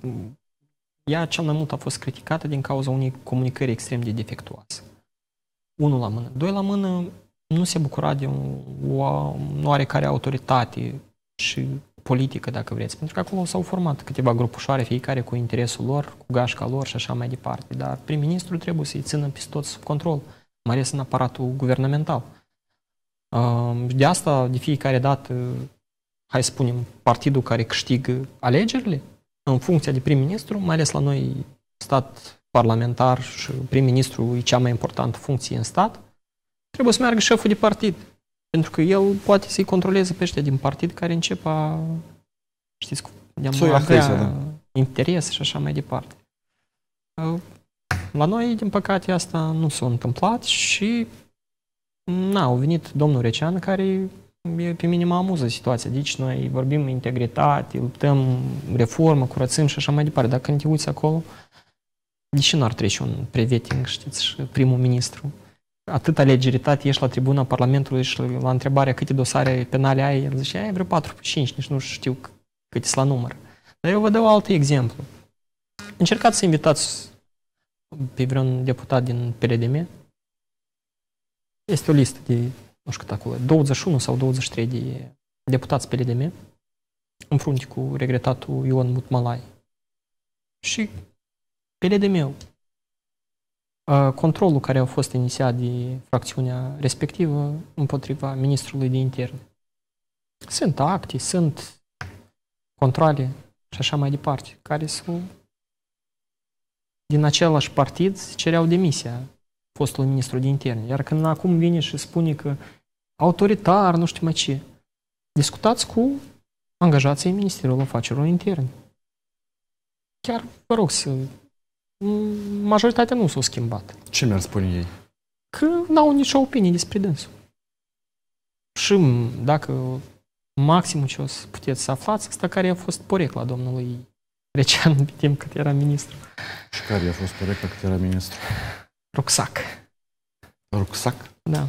ea cel mai mult a fost criticată din cauza unei comunicări extrem de defectuoase. Unul la mână. Doi la mână, nu se bucura de o oarecare autoritate și politică, dacă vreți, pentru că acolo s-au format câteva grupușoare, fiecare cu interesul lor, cu gașca lor și așa mai departe. Dar prim-ministrul trebuie să-i țină pe toți sub control, mai ales în aparatul guvernamental. De asta, de fiecare dată, hai să spunem, partidul care câștigă alegerile, în funcție de prim-ministru, mai ales la noi, stat parlamentar și prim-ministru e cea mai importantă funcție în stat, trebuie să meargă șeful de partid. Pentru că el poate să-i controleze pe ăștia din partid care încep a, știți, de a avea interes și așa mai departe. La noi, din păcate, asta nu s-a întâmplat și na, au venit domnul Recean care pe mine mă amuză situația. Deci noi vorbim integritate, luptăm reformă, curățăm și așa mai departe. Dar când te uiți acolo, deși n-ar trece un pre-vetting, știți, și primul ministru. Atâta legeritate, ești la tribuna Parlamentului și la întrebarea câte dosare penale ai, el zice, ai vreo patru cinci, nici nu știu câte la număr. Dar eu vă dau alt exemplu. Încercați să invitați pe vreun deputat din P R D M. Este o listă de, nu știu cât acolo, douăzeci și unu sau douăzeci și trei de deputați P R D M în frunte cu regretatul Ion Mutmalai. Și P R D M-ul, controlul care a fost inițiat de fracțiunea respectivă împotriva ministrului de interne. Sunt acte, sunt controle și așa mai departe, care sunt din același partid cereau demisia fostului ministru de interne. Iar când acum vine și spune că autoritar, nu știu mai ce, discutați cu angajații Ministerului Afacerilor Interne. Chiar vă rog să... Majoritatea nu s-au schimbat. Ce mi-ar spune ei? Că n-au nicio opinie despre dânsul. Și dacă maximul ce o să puteți să aflați, asta care a fost porecla domnului Recean pe timp cât era ministru. Și care a fost porecla cât era ministru? Rucsac. Rucsac? Da.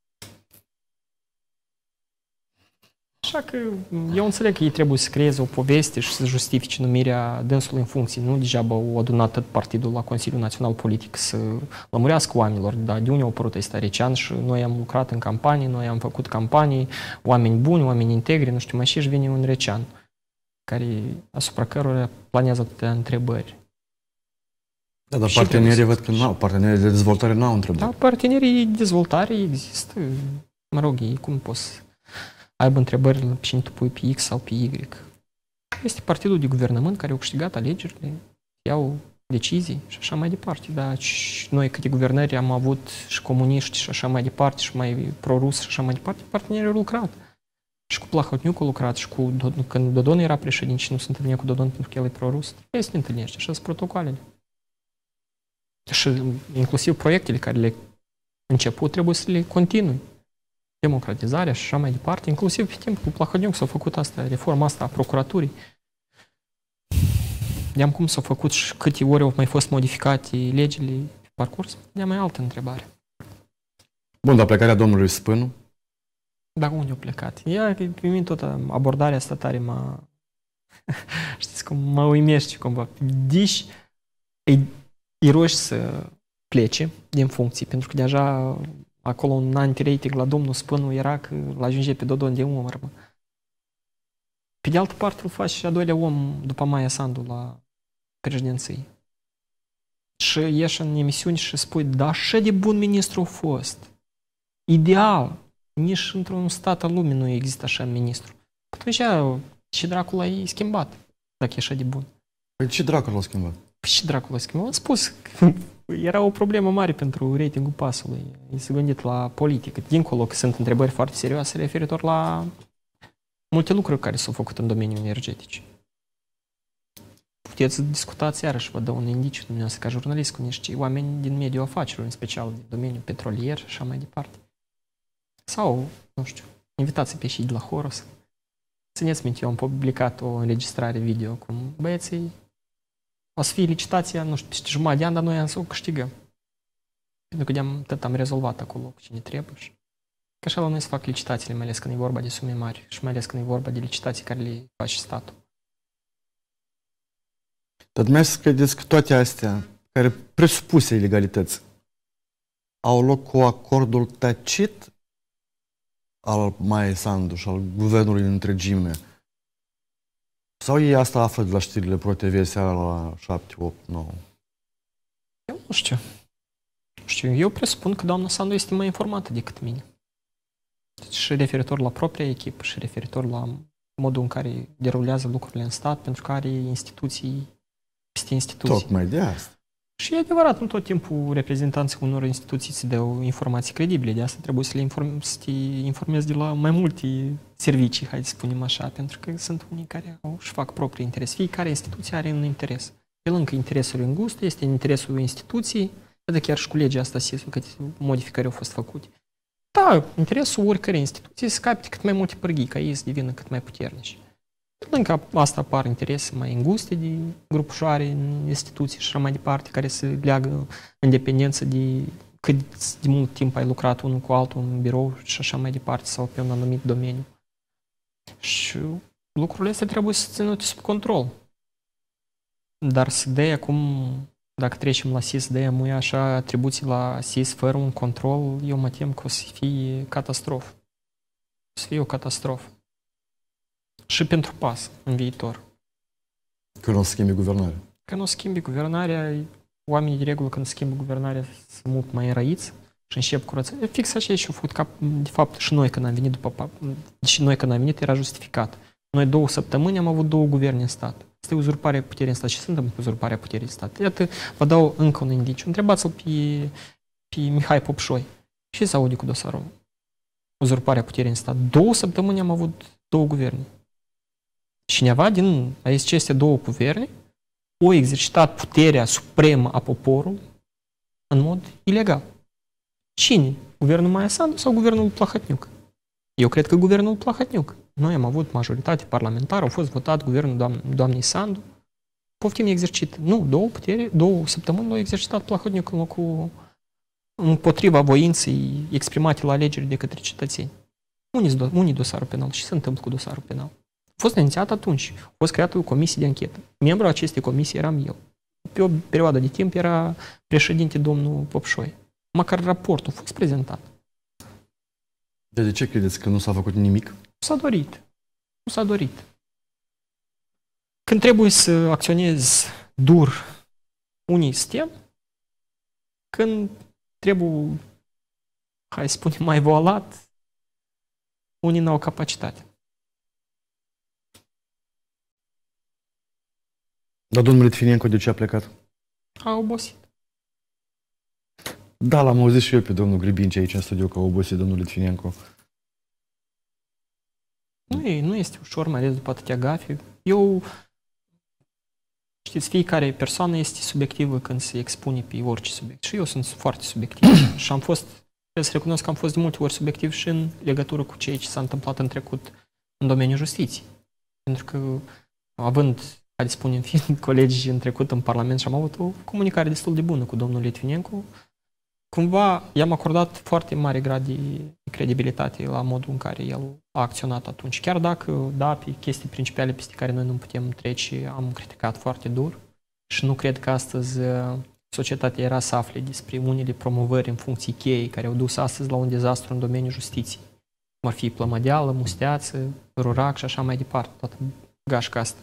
Așa că eu înțeleg că ei trebuie să creeze o poveste și să justifice numirea dânsului în funcție. Nu degeaba au adunat tot partidul la Consiliul Național Politic să lămurească oamenilor. Dar de unde au apărut ăsta Recean și noi am lucrat în campanii, noi am făcut campanii, oameni buni, oameni integri, nu știu mai și vine un Recean, care, asupra cărora planează atâtea întrebări. Da, dar partenerii văd că nu, partenerii de dezvoltare n-au întrebări. Da, partenerii de dezvoltare există. Mă rog, ei cum poți aibă întrebări la cine tu pui pe X sau pe Y. Este partidul de guvernământ care au câștigat alegerile, iau decizii și așa mai departe. Dar noi câte guvernări am avut și comuniști și așa mai departe și mai pro-rus și așa mai departe, partenerii au lucrat. Și cu Plahotniuc au lucrat și cu Dodon, când Dodon era președinte și nu se întâlnea cu Dodon pentru că el e pro-rus, trebuie să te întâlnești, așa sunt protocoalele. Și inclusiv proiectele care le început trebuie să le continui. Democratizarea și așa mai departe, inclusiv pe timpul cu Plahotniuc s-a făcut asta, reforma asta a procuraturii. De-am cum s-a făcut și câte ori au mai fost modificate legile pe parcurs, de-am mai altă întrebare. Bun, dar plecarea domnului Spânu? Dar unde a plecat? Ea, pe mine tot abordarea asta tare mă... Știți cum mă uimește cumva. Deci îi, îi rogi să plece din funcții, pentru că deja acolo un anti-rating la domnul Spânu era că l-ajunge pe Dodon de umăr. Mă. Pe de altă parte îl faci și a doilea om după Maia Sandu la președinție. Și ieși în emisiuni și spui, da, așa de bun ministru a fost. Ideal. Nici într-un stat al lumii nu există așa ministru. Atunci, ce dracul l-ai schimbat, dacă e așa de bun? Păi ce dracul l-a schimbat? Păi ce dracul l-a schimbat? Am spus, era o problemă mare pentru ratingul pasului. E s-a gândit la politică. Dincolo că sunt întrebări foarte serioase referitor la multe lucruri care s-au făcut în domeniul energetic. Puteți discutați iarăși, vă dau un indiciu dumneavoastră ca jurnalist cu niște oameni din mediul afacerilor, în special din domeniul petrolier și așa mai departe. Sau, nu știu, invitați pe și de la Horos. Țineți minte, eu am publicat o înregistrare video cu băieții. O să fie licitația, nu știu, peste jumătate de an, dar noi am să o câștigăm. Pentru că de-am, tot am rezolvat acolo cu cine trebuie. Și că așa la noi să fac licitațiile, mai ales când e vorba de sume mari și mai ales când e vorba de licitații care le face statul. Dar dumneavoastră credeți că toate astea, care presupuse ilegalități, au loc cu acordul tacit al Maiei Sandu și al guvernului în întregime? Sau ei asta află de la știrile Pro T V seara la șapte, opt, nouă? Eu nu știu. știu. Eu presupun că doamna Sandu este mai informată decât mine. Și referitor la propria echipă, și referitor la modul în care derulează lucrurile în stat, pentru că are instituții peste instituții. Tocmai de asta. Și e adevărat, nu tot timpul reprezentanții unor instituții îți dau informații credibile, de asta trebuie să le inform, să te informezi de la mai multe servicii, hai să spunem așa, pentru că sunt unii care au, își fac propriul interes. Fiecare instituție are un interes. Pe lângă interesul îngust, este interesul instituției, de chiar și cu legea asta S I S, câte modificări au fost făcute. Da, interesul oricărei instituții să capete cât mai multe pârghii, ca ei să devină cât mai puternici. Lângă asta apar interese mai înguste de grupușoare în instituții și așa mai departe, care se leagă în dependență de cât de mult timp ai lucrat unul cu altul în birou și așa mai departe, sau pe un anumit domeniu. Și lucrurile astea trebuie să ținute sub control. Dar să dea acum, dacă trecem la S I S, dea muia așa atribuții la S I S fără un control, eu mă tem că o să fie catastrofă. O să fie o catastrofă. Și pentru P A S în viitor. Că nu o să schimbi guvernarea. Că nu o schimbi guvernarea, oamenii de regulă când schimbă guvernarea sunt mult mai înrăiți și încep curățări. Fix așa și-au făcut cap, de fapt, și noi când am venit după și noi când am venit era justificat. Noi două săptămâni am avut două guverne în stat. Este uzurparea puterii în stat. Ce se întâmplă cu uzurparea puterii în stat? Iată, vă dau încă un indiciu. Întrebați-l pe, pe Mihai Popșoi. Ce se aude cu dosarul? Uzurparea puterii în stat. Două săptămâni am avut două guverne. Cineva din aceste două guverne a exercitat puterea supremă a poporului în mod ilegal. Cine? Guvernul Maia Sandu sau guvernul Plahotniuc? Eu cred că guvernul Plahotniuc. Noi am avut majoritate parlamentară, au fost votat guvernul doamn- doamnei Sandu. Poftim exercit. Nu, două putere, două săptămâni l-a exercitat Plahotniuc în locul împotriva voinței exprimate la alegeri de către cetățeni. Unii dosarul penal? Ce se întâmplă cu dosarul penal? A fost inițiat atunci. A fost creată o comisie de anchetă. Membrul acestei comisii eram eu. Pe o perioadă de timp era președinte domnul Popșoi. Măcar raportul a fost prezentat. De, de ce credeți că nu s-a făcut nimic? Nu s-a dorit. Nu s-a dorit. Când trebuie să acționezi dur, unii suntem. Când trebuie, hai să spunem, mai voalat, unii n-au capacitate. Dar domnul Litvinenko de ce a plecat? A obosit. Da, l-am auzit și eu pe domnul Gribinci aici în studio că a obosit domnul Litvinenko. Nu, e, nu este ușor, mai ales după atâtea gafe. Eu, știți, fiecare persoană este subiectivă când se expune pe orice subiect. Și eu sunt foarte subiectiv. Și am fost, trebuie să recunosc că am fost de multe ori subiectiv și în legătură cu ceea ce s-a întâmplat în trecut în domeniul justiției. Pentru că, având, hai să spunem, fiind colegi în trecut în Parlament și am avut o comunicare destul de bună cu domnul Litvinenko, cumva i-am acordat foarte mare grad de credibilitate la modul în care el a acționat atunci. Chiar dacă, da, pe chestii principale peste care noi nu putem trece, am criticat foarte dur și nu cred că astăzi societatea era să afle despre unele promovări în funcții cheie care au dus astăzi la un dezastru în domeniul justiției. Cum ar fi Plămădeală, Musteață, Rurac și așa mai departe, toată gașca asta.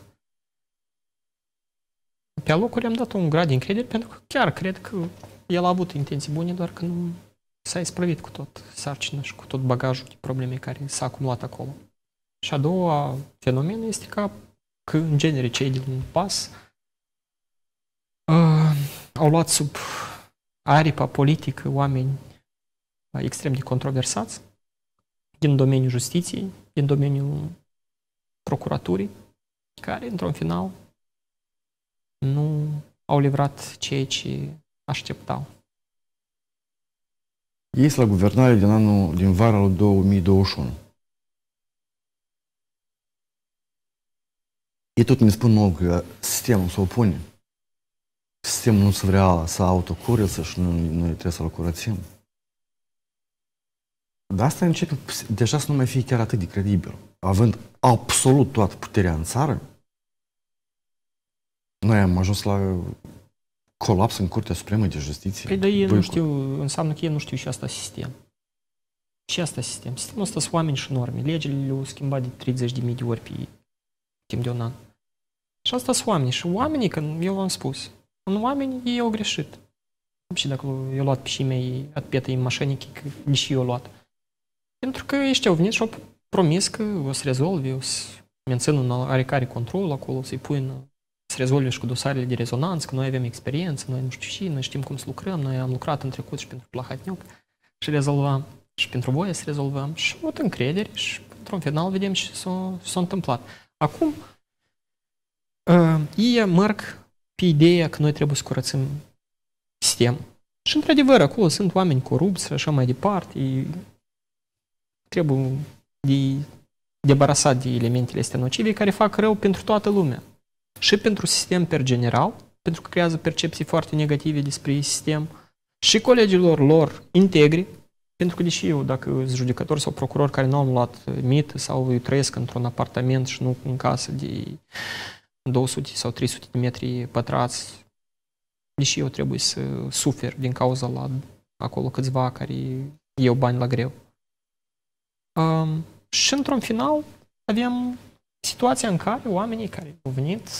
Pe alocuri am dat un grad de încredere pentru că chiar cred că el a avut intenții bune, doar că nu s-a isprăvit cu tot sarcina și cu tot bagajul de probleme care s-a acumulat acolo. Și a doua fenomen este că, că în genere, cei din P A S uh, au luat sub aripa politică oameni extrem de controversați din domeniul justiției, din domeniul procuraturii, care, într-un final, nu au livrat ceea ce așteptau. Ei la guvernare din anul, din vara lui două mii douăzeci și unu. Ei tot mi spun nou că sistemul se opune. Sistemul nu se vrea să autocurăță și noi, noi trebuie să-l curățim. Dar asta începe deja să nu mai fie chiar atât de credibil. Având absolut toată puterea în țară, noi am ajuns la colaps în Curtea Supremă de Justiție. Păi, dar ei nu știu, înseamnă că ei nu știu și asta sistem. Și asta sistem. Sistemul ăsta sunt oameni și norme. Legile le-au schimbat de treizeci de mii de ori pe timp de un an. Și asta sunt oameni. Și oamenii, când eu v-am spus, în oameni ei au greșit. Și dacă eu luat pe și mei atpetă în mașinic, deși eu luat. Pentru că ei au venit și au promis că o să rezolve, o să mențin un oarecare control acolo, să-i pui în să rezolve și cu dosarele de rezonanță, că noi avem experiență, noi nu știu și, noi știm cum să lucrăm, noi am lucrat în trecut și pentru Plahotniuc și rezolvam, și pentru voi să rezolvăm și avut încredere și într-un final vedem ce s-a, s-a întâmplat. Acum, uh, ei merg pe ideea că noi trebuie să curățăm sistemul. Și într-adevăr, acolo sunt oameni corupți și așa mai departe, trebuie de debarasat de elementele astea nocive care fac rău pentru toată lumea. Și pentru sistem per general, pentru că creează percepții foarte negative despre sistem, și colegilor lor integri, pentru că deși eu, dacă sunt judecător sau procuror care nu am luat mită sau eu trăiesc într-un apartament și nu în casă de două sute sau trei sute de metri pătrați, deși eu trebuie să sufer din cauza la acolo câțiva care iau bani la greu. Um, și într-un final avem situația în care oamenii care au venit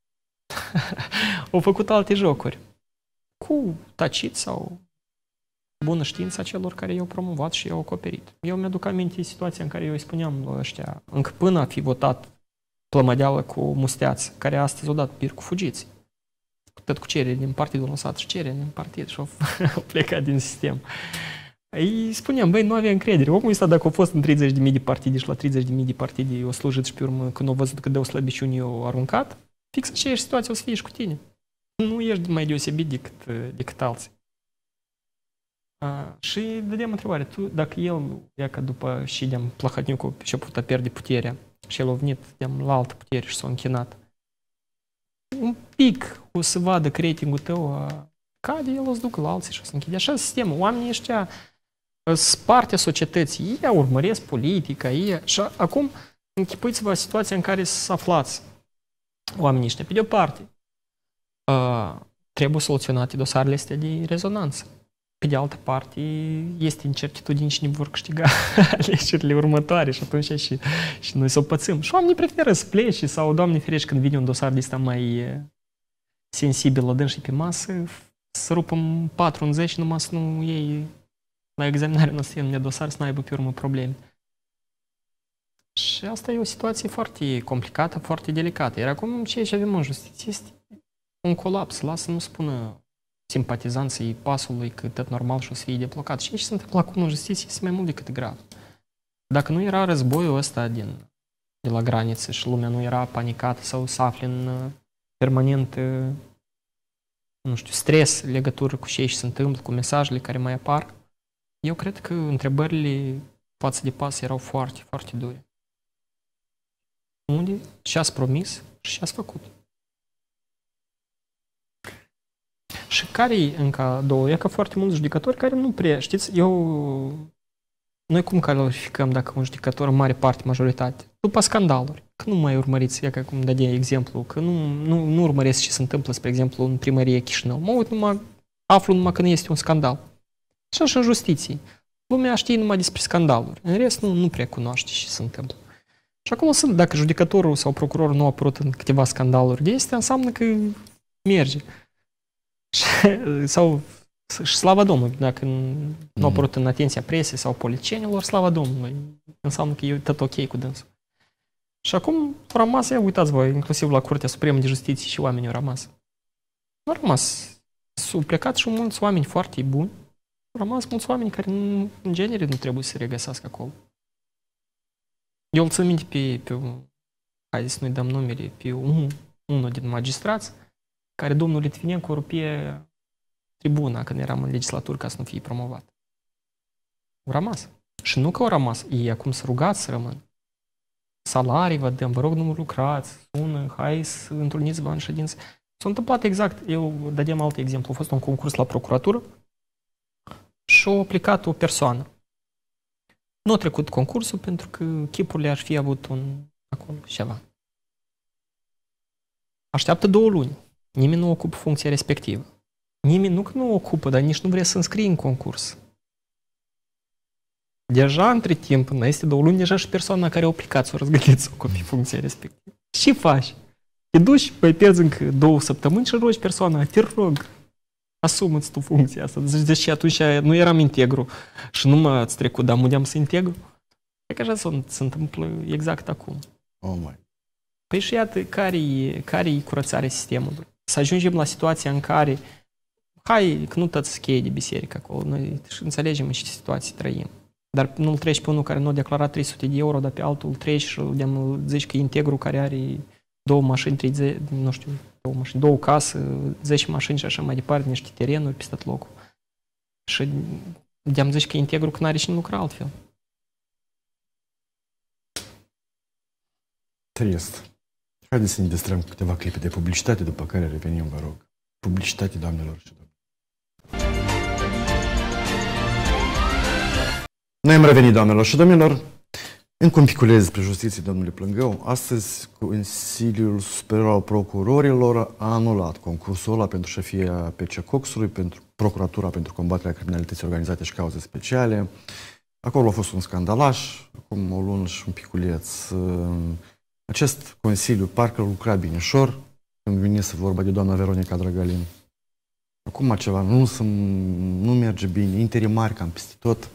au făcut alte jocuri cu tacit sau bună știința celor care i-au promovat și i-au acoperit. Eu mi-aduc aminte situația în care eu îi spuneam la ăștia, încă până a fi votat plămădeală cu musteață, care astăzi au dat bir cu fugiți. Tot cu cerere din partidul lăsat și cerere din partid și au plecat din sistem. Îi spuneam, băi, nu avea încredere. Omul ăsta, dacă a fost în treizeci de mii de partide și la treizeci de mii de partide o slujit și pe urmă, când au văzut cât de o slăbiciune i-au aruncat, fix aceeași situație o să fie și cu tine. Nu ești mai deosebit decât, decât alții. A, și vedem întrebarea, tu, dacă el, ia că după și de-am Plahotniucul și-a putut pierde puterea și el a venit de-am la altă putere și s-a închinat, un pic o să vadă că ratingul tău a, cade, el o să ducă la alții și o să închide. Așa sistemul. Oamenii ăștia sunt partea societății. Ei urmăresc politica, ei... Și acum închipuiți-vă situația în care să aflați oamenii ăștia. Pe de o parte, uh, trebuie soluționate dosarele astea de rezonanță. Pe de altă parte, este incertitudine cine vor câștiga alegerile următoare și atunci și, și noi să o pățim. Și oamenii preferă să plece sau, Doamne ferește, când vine un dosar de ăsta mai sensibil la dâns și pe masă, să rupăm patru în zece, numai să nu iei la examinarea noastră în dosar, să n-aibă pe urmă probleme. Și asta e o situație foarte complicată, foarte delicată. Iar acum ceea ce avem în justiție este un colaps. Lasă nu spună simpatizanții pasului că tot normal și o să fie deblocat. Și ce se întâmplă acum în justiție este mai mult decât grav. Dacă nu era războiul ăsta din, de la graniță și lumea nu era panicată sau să afle în permanent, nu știu, stres, legătură cu ce se întâmplă, cu mesajele care mai apar, eu cred că întrebările față de pas erau foarte, foarte dure. Unde și-ați promis și și-ați făcut. Și care e încă două? E că foarte mulți judecători care nu prea, știți, eu, noi cum calificăm dacă un judecător în mare parte, majoritate? După scandaluri. Că nu mai urmăriți, ia că cum dădea exemplu, că nu, nu, nu urmăresc ce se întâmplă, spre exemplu, în primărie Chișinău. Mă uit numai, aflu numai când este un scandal. Și așa în justiție. Lumea știe numai despre scandaluri. În rest, nu, nu prea cunoaște ce se întâmplă. Și acum sunt, dacă judecătorul sau procurorul nu a apărut în câteva scandaluri de astea, înseamnă că merge. Sau, și slavă Domnului, dacă mm. nu a apărut în atenția presei sau politicienilor, slavă Domnului. Înseamnă că e tot ok cu dânsul. Și acum au rămas, ia, uitați-vă, inclusiv la Curtea Supremă de Justiție și oamenii au rămas. Nu au rămas. S-au plecat și mulți oameni foarte buni. Au rămas mulți oameni care, nu, în genere, nu trebuie să se regăsească acolo. Eu îl țin minte pe, pe haideți să nu-i dăm numele, pe un, unul din magistrați, care domnul Litvinencu rupie tribuna când eram în legislatură ca să nu fie promovat. Au rămas. Și nu că au rămas, ei acum să rugați să rămân. Salarii vă dăm, vă rog, nu lucrați, sună, hai să întruniți-vă în ședință. S-a întâmplat exact, eu dădeam alt exemplu, a fost un concurs la procuratură și a aplicat o persoană. Nu a trecut concursul pentru că chipurile ar fi avut un acolo ceva. Așteaptă două luni. Nimeni nu ocupă funcția respectivă. Nimeni nu că nu ocupă, dar nici nu vrea să înscrie în concurs. Deja, între timp, până este două luni, deja și persoana care a aplicat s-o răzgândit să ocupe funcția respectivă. Ce faci? Te duci, păi pierzi încă două săptămâni și rogi persoana, te rog, asumă-ți tu funcția asta. Deci atunci nu eram integru și nu m-ați trecut, dar mudeam să integru. E că așa se, se întâmplă exact acum. Oh my. Păi și iată, care e, care e curățarea sistemului? Să ajungem la situația în care, hai, că nu toți cheie de biserică acolo, noi înțelegem în ce situații trăim. Dar nu-l treci pe unul care nu a declarat trei sute de euro, dar pe altul îl treci și îl zici că e integru care are două mașini, treizeci, nu știu, două mașini, două case, zece mașini și așa mai departe, niște terenuri peste tot locul. Și de-am zici că e integru că n-are cine lucra altfel. Trist. Haideți să ne distrăm câteva clipe de publicitate, după care revenim, vă rog. Publicitate, doamnelor și domnilor. Noi am revenit, doamnelor și domnilor. Încă un piculeț despre justiție, domnule Plângău. Astăzi, Consiliul Superior al Procurorilor a anulat concursul ăla pentru șefia P C Coxului, pentru Procuratura pentru combaterea criminalității organizate și cauze speciale. Acolo a fost un scandalaș, acum o lună și un piculeț. Acest Consiliu parcă lucra binișor când vine să vorba de doamna Veronica Drăgălin. Acum ceva nu, nu merge bine, interimari cam peste tot.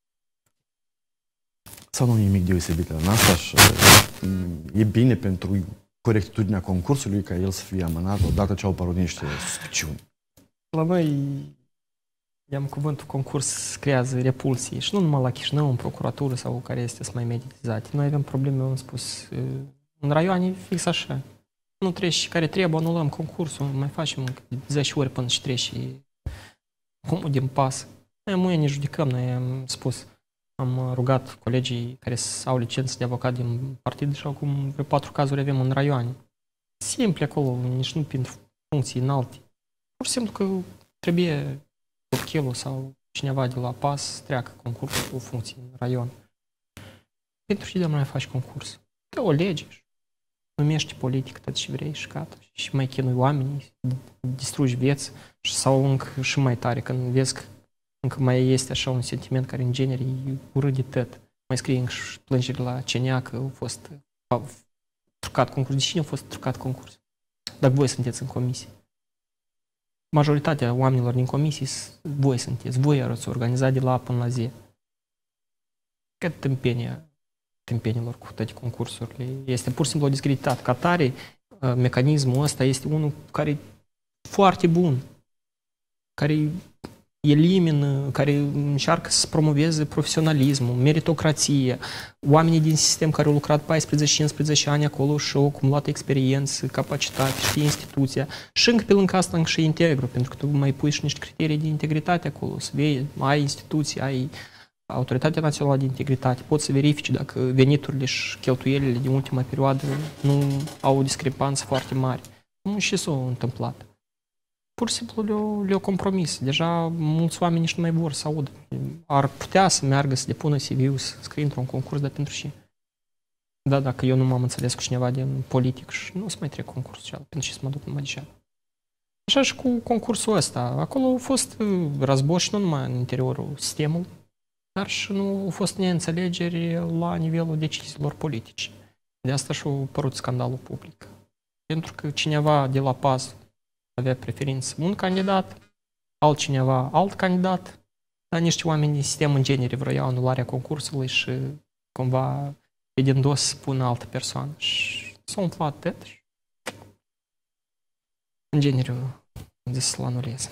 Sau nu nimic deosebit în asta și e bine pentru corectitudinea concursului ca el să fie amânat odată ce au apărut niște suspiciuni. La noi, i-am cuvântul concurs creează repulsie și nu numai la Chișinău, în procuratură sau care este mai mediatizate. Noi avem probleme, am spus, în raioane fix așa. Nu treci și care trebuie, anulăm concursul, mai facem zece ori până și treci și omul din pas. Noi mâine ne judecăm, noi am spus. Am rugat colegii care au licență de avocat din partid și acum vreo patru cazuri avem în raioane. Simple acolo, nici nu pentru funcții înalte. Pur și simplu că trebuie Turchilul sau cineva de la P A S să treacă concursul cu funcții în raion. Pentru ce de mai faci concurs? Te o lege, numești politic tot ce vrei și gata. Și mai chinui oamenii, distrugi vieți sau încă și mai tare când vezi că încă mai este așa un sentiment care în genere e urât de tot. Mai scrie încă și plângeri la C N A că au fost au trucat concurs. De cine a fost trucat concurs? Dacă voi sunteți în comisie. Majoritatea oamenilor din comisii voi sunteți. Voi ați organizat de la A până la Z. Cât tâmpenia tâmpenilor cu toate concursurile. Este pur și simplu o discreditat. Ca tare, mecanismul ăsta este unul care e foarte bun. Care elimină, care încearcă să promoveze profesionalismul, meritocrație, oamenii din sistem care au lucrat paisprezece cincisprezece ani acolo și au acumulat experiență, capacitate, știe instituția și încă pe lângă asta încă și integru, pentru că tu mai pui și niște criterii de integritate acolo, să vei, ai instituții, ai Autoritatea Națională de Integritate, poți să verifici dacă veniturile și cheltuielile din ultima perioadă nu au o discrepanță foarte mare. Nu și s-a întâmplat. Pur și simplu le-au le compromis. Deja mulți oameni nici nu mai vor să audă. Ar putea să meargă să depună C V-ul, să scrie într-un concurs, dar pentru ce? Da, dacă eu nu m-am înțeles cu cineva din politic și nu o să mai trec concursul cealaltă, pentru ce să mă duc numai deja. Așa și cu concursul ăsta. Acolo au fost războși nu numai în interiorul sistemului, dar și nu au fost neînțelegeri la nivelul deciziilor politice. De asta și-a apărut scandalul public. Pentru că cineva de la P A S avea preferință un candidat, altcineva alt candidat, dar niște oameni din sistem în genere vroiau anularea concursului și cumva pe din dos să pună altă persoană. Și s-a umflat tot și în genere am zis să-l anuleze.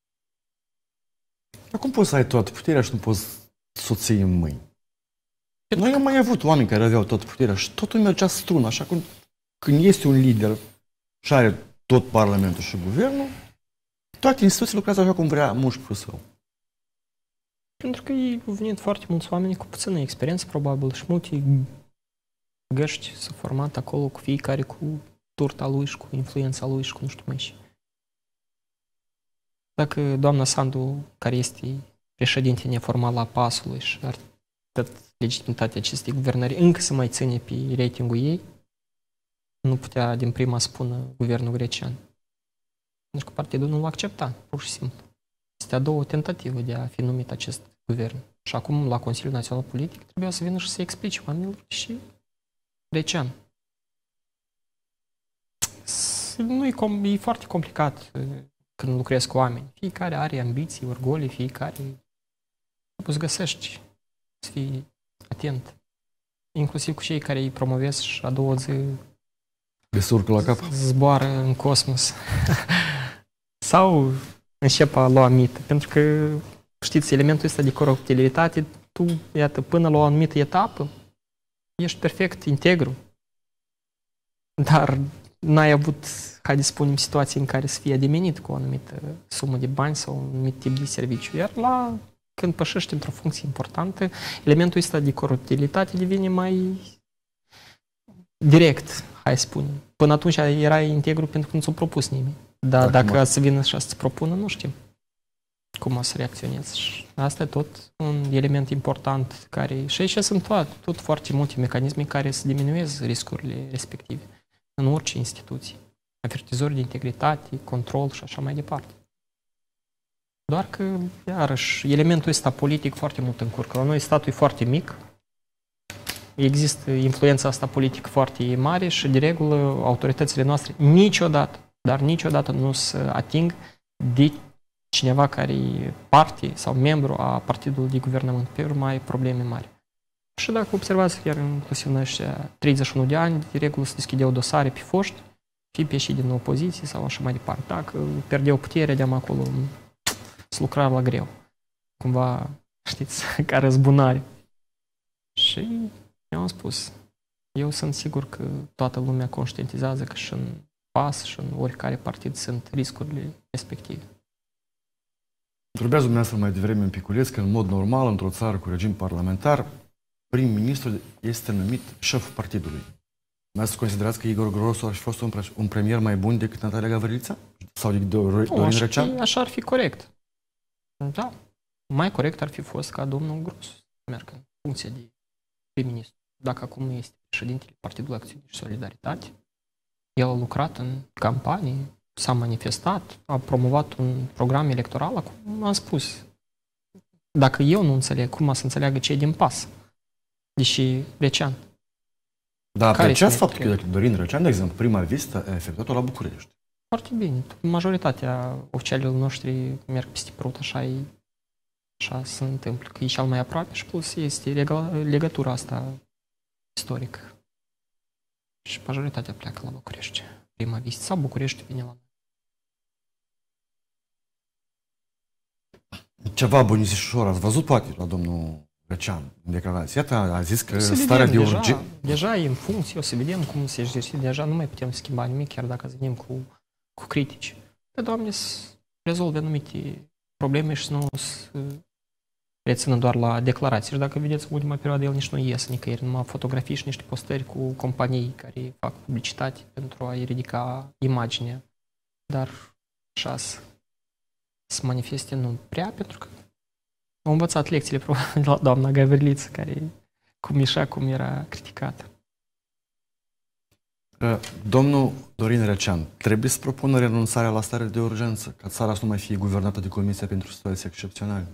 Acum poți să ai toată puterea și nu poți să o ții în mâini. Noi am mai avut oameni care aveau toată puterea și totul mergea strun, așa cum când este un lider și are tot Parlamentul și Guvernul, toate instituțiile lucrează așa cum vrea mușchiul său. Pentru că au venit foarte mulți oameni cu puțină experiență, probabil, și multe găști s-au format acolo cu fiecare cu turta lui și cu influența lui și cu nu știu mai și. Dacă doamna Sandu, care este președinte neformal la P A S-ului și are tot legitimitatea acestei guvernări, încă să mai ține pe ratingul ei, nu putea din prima să spună guvernul grecian. Pentru că partidul nu l-a acceptat, pur și simplu. Este a doua tentativă de a fi numit acest guvern. Și acum, la Consiliul Național Politic, trebuia să vină și să explice oamenilor și grecian. Nu e, com- e foarte complicat când lucrezi cu oameni. Fiecare are ambiții, orgolii, fiecare poți găsești să fii atent. Inclusiv cu cei care îi promovezi și a doua zi surcă la cap. Zboară în cosmos. Sau încep a lua mită. Pentru că, știți, elementul ăsta de coruptibilitate, tu, iată, până la o anumită etapă, ești perfect integru. Dar n-ai avut, hai să spunem, situații în care să fie ademenit cu o anumită sumă de bani sau un anumit tip de serviciu. Iar la, când pășești într-o funcție importantă, elementul ăsta de coruptibilitate devine mai direct, hai să spunem. Până atunci erai integru pentru că nu ți-a propus nimeni. Dar dacă, dacă să vină și să-ți propună, nu știm cum o să reacționezi. Și asta e tot un element important care... Și aici sunt toate, tot foarte multe mecanisme care să diminueze riscurile respective în orice instituție. Avertizori de integritate, control și așa mai departe. Doar că, iarăși, elementul ăsta politic foarte mult încurcă. La noi statul e foarte mic, există influența asta politică foarte mare și, de regulă, autoritățile noastre niciodată, dar niciodată nu se ating de cineva care e parte sau membru a partidului de guvernământ. Pe urmă ai probleme mari. Și dacă observați, chiar inclusiv în ăștia treizeci și unu de ani, de regulă se deschideau dosare pe foști, fie pe ieșit din opoziție sau așa mai departe. Dacă pierdeau puterea, de acolo să lucra la greu. Cumva, știți, ca răzbunare. Și eu am spus, eu sunt sigur că toată lumea conștientizează că și în P A S și în oricare partid sunt riscurile respective. Vorbeați dumneavoastră mai devreme în piculeț că în mod normal, într-o țară cu regim parlamentar, prim-ministrul este numit șeful partidului. Mai să considerați că Igor Grosu ar fi fost un, pre un premier mai bun decât Natalia Gavrilița? Sau de Dorin nu, Răcean? Așa ar fi corect. Da. Mai corect ar fi fost ca domnul Grosu să meargă în funcție de prim-ministru. Dacă acum este președintele Partidului Acțiune și Solidaritate, el a lucrat în campanii, s-a manifestat, a promovat un program electoral, acum am spus. Dacă eu nu înțeleg, cum să înțeleagă cei din P A S? Deși Răcean. Da, apreciați faptul că Dorin Răcean, de exemplu, prima vizită a efectuat-o la București. Foarte bine. Majoritatea oficialilor noștri merg peste prut, așa, e, așa se întâmplă, că e cel mai aproape și plus este legătura asta istorică. Și majoritatea pleacă la București. Prima vizită sau București vine la noi. Ceva bunișor ați văzut poate la domnul Răcean în declarație. Iată, a zis că să starea vedem, de deja, urgență... Deja e în funcție, o să vedem cum se exercită. Deja nu mai putem schimba nimic, chiar dacă venim cu, cu critici. Pe Doamne să rezolve anumite probleme și să nu să rețină doar la declarații. Și dacă vedeți, în ultima perioadă el nici nu ies nicăieri, numai fotografii și niște postări cu companii care fac publicitate pentru a-i ridica imaginea. Dar așa să, să manifeste nu prea, pentru că am învățat lecțiile probabil de la doamna Gavriliță, care cum ieșea, cum era criticată. Domnul Dorin Răcean, trebuie să propună renunțarea la stare de urgență, ca țara să nu mai fie guvernată de Comisia pentru Situații Excepționale?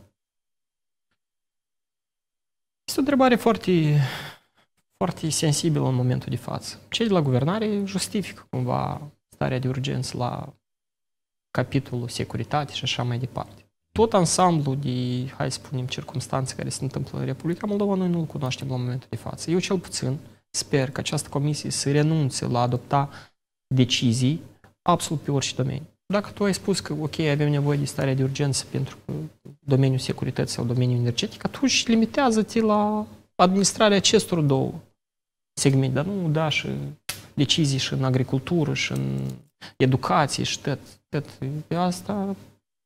Este o întrebare foarte, foarte sensibilă în momentul de față. Cei de la guvernare justifică cumva starea de urgență la capitolul securitate și așa mai departe. Tot ansamblu de, hai să spunem, circumstanțe care se întâmplă în Republica Moldova, noi nu-l cunoaștem la momentul de față. Eu cel puțin sper că această comisie să renunțe la a adopta decizii absolut pe orice domeniu. Dacă tu ai spus că, ok, avem nevoie de stare de urgență pentru domeniul securității sau domeniul energetic, atunci limitează-te la administrarea acestor două segmente, dar nu da și decizii și în agricultură, și în educație, și tot. tot. Pe asta,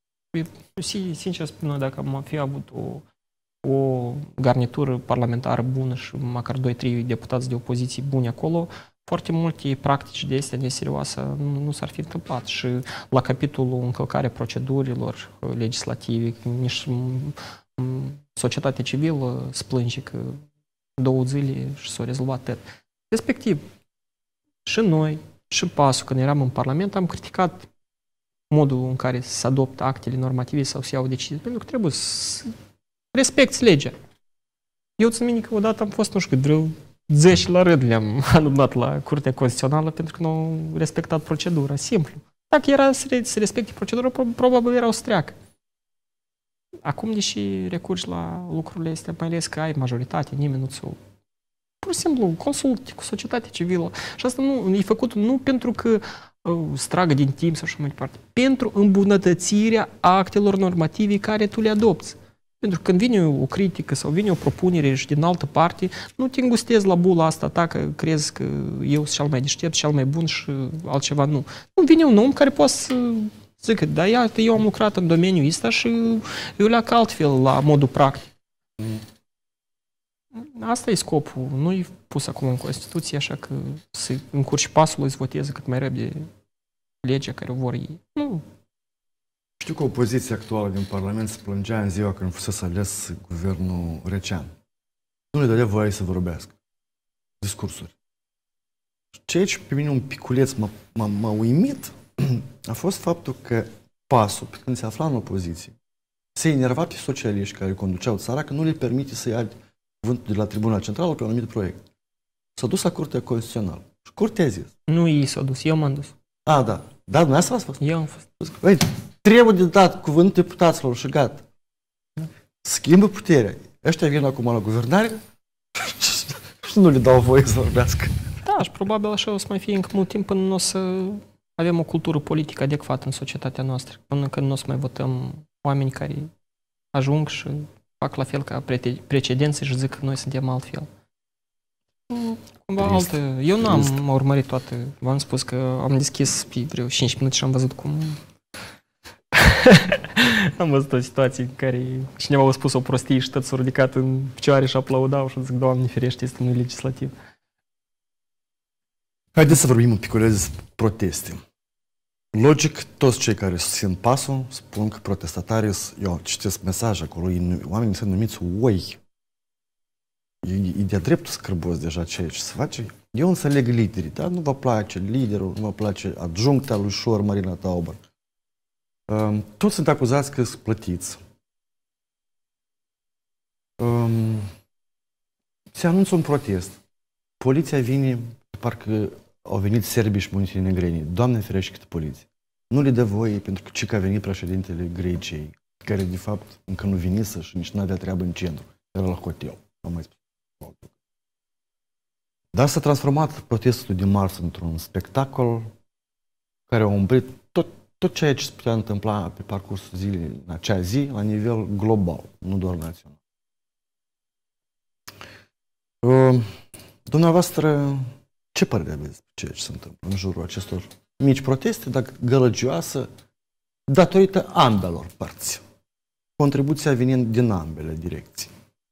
sincer spun, dacă am fi avut o, o garnitură parlamentară bună și măcar doi trei deputați de opoziție buni acolo, foarte multe practici de astea neserioase nu, nu s-ar fi întâmplat. Și la capitolul încălcarea procedurilor legislative, nici societatea civilă se plânge că două zile și s-a rezolvat tot. Respectiv, și noi, și P A S-ul, când eram în Parlament, am criticat modul în care se adoptă actele normative sau se iau decizii, pentru că trebuie să respecti legea. Eu țin minte că odată am fost, nu știu cât, vreo zece la rând le-am anulat la Curtea Constituțională pentru că nu au respectat procedura. Simplu. Dacă era să respecte procedura, probabil erau să treacă. Acum, deși recurgi la lucrurile astea, mai ales că ai majoritate, nimeni nu ți-o... Pur și simplu, consulti cu societatea civilă. Și asta nu e făcut nu pentru că uh, stragă din timp sau așa mai departe, pentru îmbunătățirea actelor normative care tu le adopți. Pentru că când vine o critică sau vine o propunere și din altă parte, nu te îngustezi la bula asta ta că crezi că eu sunt cel mai deștept, cel mai bun și altceva nu. Nu vine un om care poate să zică, da, iată, eu am lucrat în domeniul ăsta și eu le-ac altfel la modul practic. Asta e scopul. Nu e pus acolo în Constituție, așa că să încurci pasul, să voteze cât mai repede legea care o vor ei. Nu. Știu că opoziția actuală din Parlament se plângea în ziua când fusese ales guvernul Recean. Nu le dădea voie să vorbească. Discursuri. Ceea ce pe mine un piculeț m-a uimit a fost faptul că pasul, pe când se afla în opoziție, se enerva pe socialiști care conduceau țara că nu le permite să ia cuvântul de la Tribunal Centrală pe un anumit proiect. S-a dus la Curtea Constituțională. Și Curtea a zis. Nu ei s-au dus, eu m-am dus. A, da. Da, dumneavoastră ați fost? Eu am fost. Băi, trebuie de dat cuvânt deputaților și gata. Schimbă puterea. Ăștia vin acum la guvernare și nu le dau voie să vorbească. Da, și probabil așa o să mai fie încă mult timp până nu o să avem o cultură politică adecvată în societatea noastră. Până când nu o să mai votăm oameni care ajung și fac la fel ca precedenții și zic că noi suntem altfel. Cumva altă. Eu nu am urmărit toate. V-am spus că am deschis pe vreo cinci minute și am văzut cum... am văzut o situație în care cineva a spus o prostie și tot s-a ridicat în picioare și aplaudau și zic, Doamne ferește, este nu legislativ. Haideți să vorbim un piculeț despre proteste. Logic, toți cei care susțin pasul spun că protestatarii, eu citesc mesaj acolo, oamenii sunt numiți oi. E, e de-a dreptul scârbos deja ceea ce se face. Eu înțeleg liderii, dar nu vă place liderul, nu vă place adjuncta lui Șor, Marina Tauber. Um, toți sunt acuzați că sunt plătiți. Um, se anunță un protest. Poliția vine, parcă au venit serbii și muntenegrenii. Doamne ferește câtă poliție. Nu le dă voie pentru că cică a venit președintele Greciei, care de fapt încă nu venise și nici nu avea treabă în centru. Era la hotel. Am mai spus. Dar s-a transformat protestul din marți într-un spectacol care a umbrit tot, tot ceea ce se putea întâmpla pe parcursul zilei, în acea zi, la nivel global, nu doar național. Uh, dumneavoastră, ce părere aveți despre ceea ce se întâmplă în jurul acestor mici proteste, dar gălăgioasă, datorită ambelor părți? Contribuția venind din ambele direcții.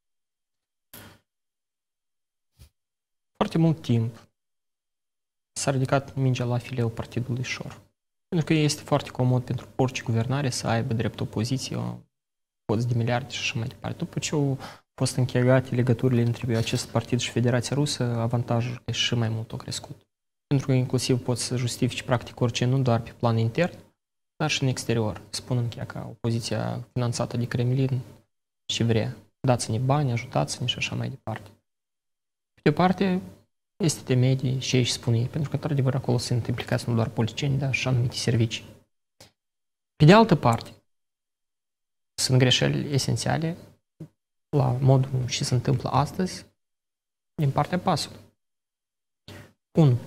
Foarte mult timp s-a ridicat mingea la fileul Partidului Șor. Pentru că este foarte comod pentru orice guvernare să aibă drept opoziție poți de miliarde și așa mai departe. După ce au fost încheiate legăturile între acest partid și Federația Rusă, avantajul și mai mult au crescut. Pentru că inclusiv poți să justifici practic orice, nu doar pe plan intern, dar și în exterior, spunând că ca opoziția finanțată de Kremlin și vrea. Dați-ne bani, ajutați-ne și așa mai departe. Pe de parte, este temeie și ei spun ei, pentru că, într-adevăr, acolo sunt implicați nu doar politicieni, dar și anumite servicii. Pe de altă parte, sunt greșeli esențiale la modul ce se întâmplă astăzi din partea pasului. unu.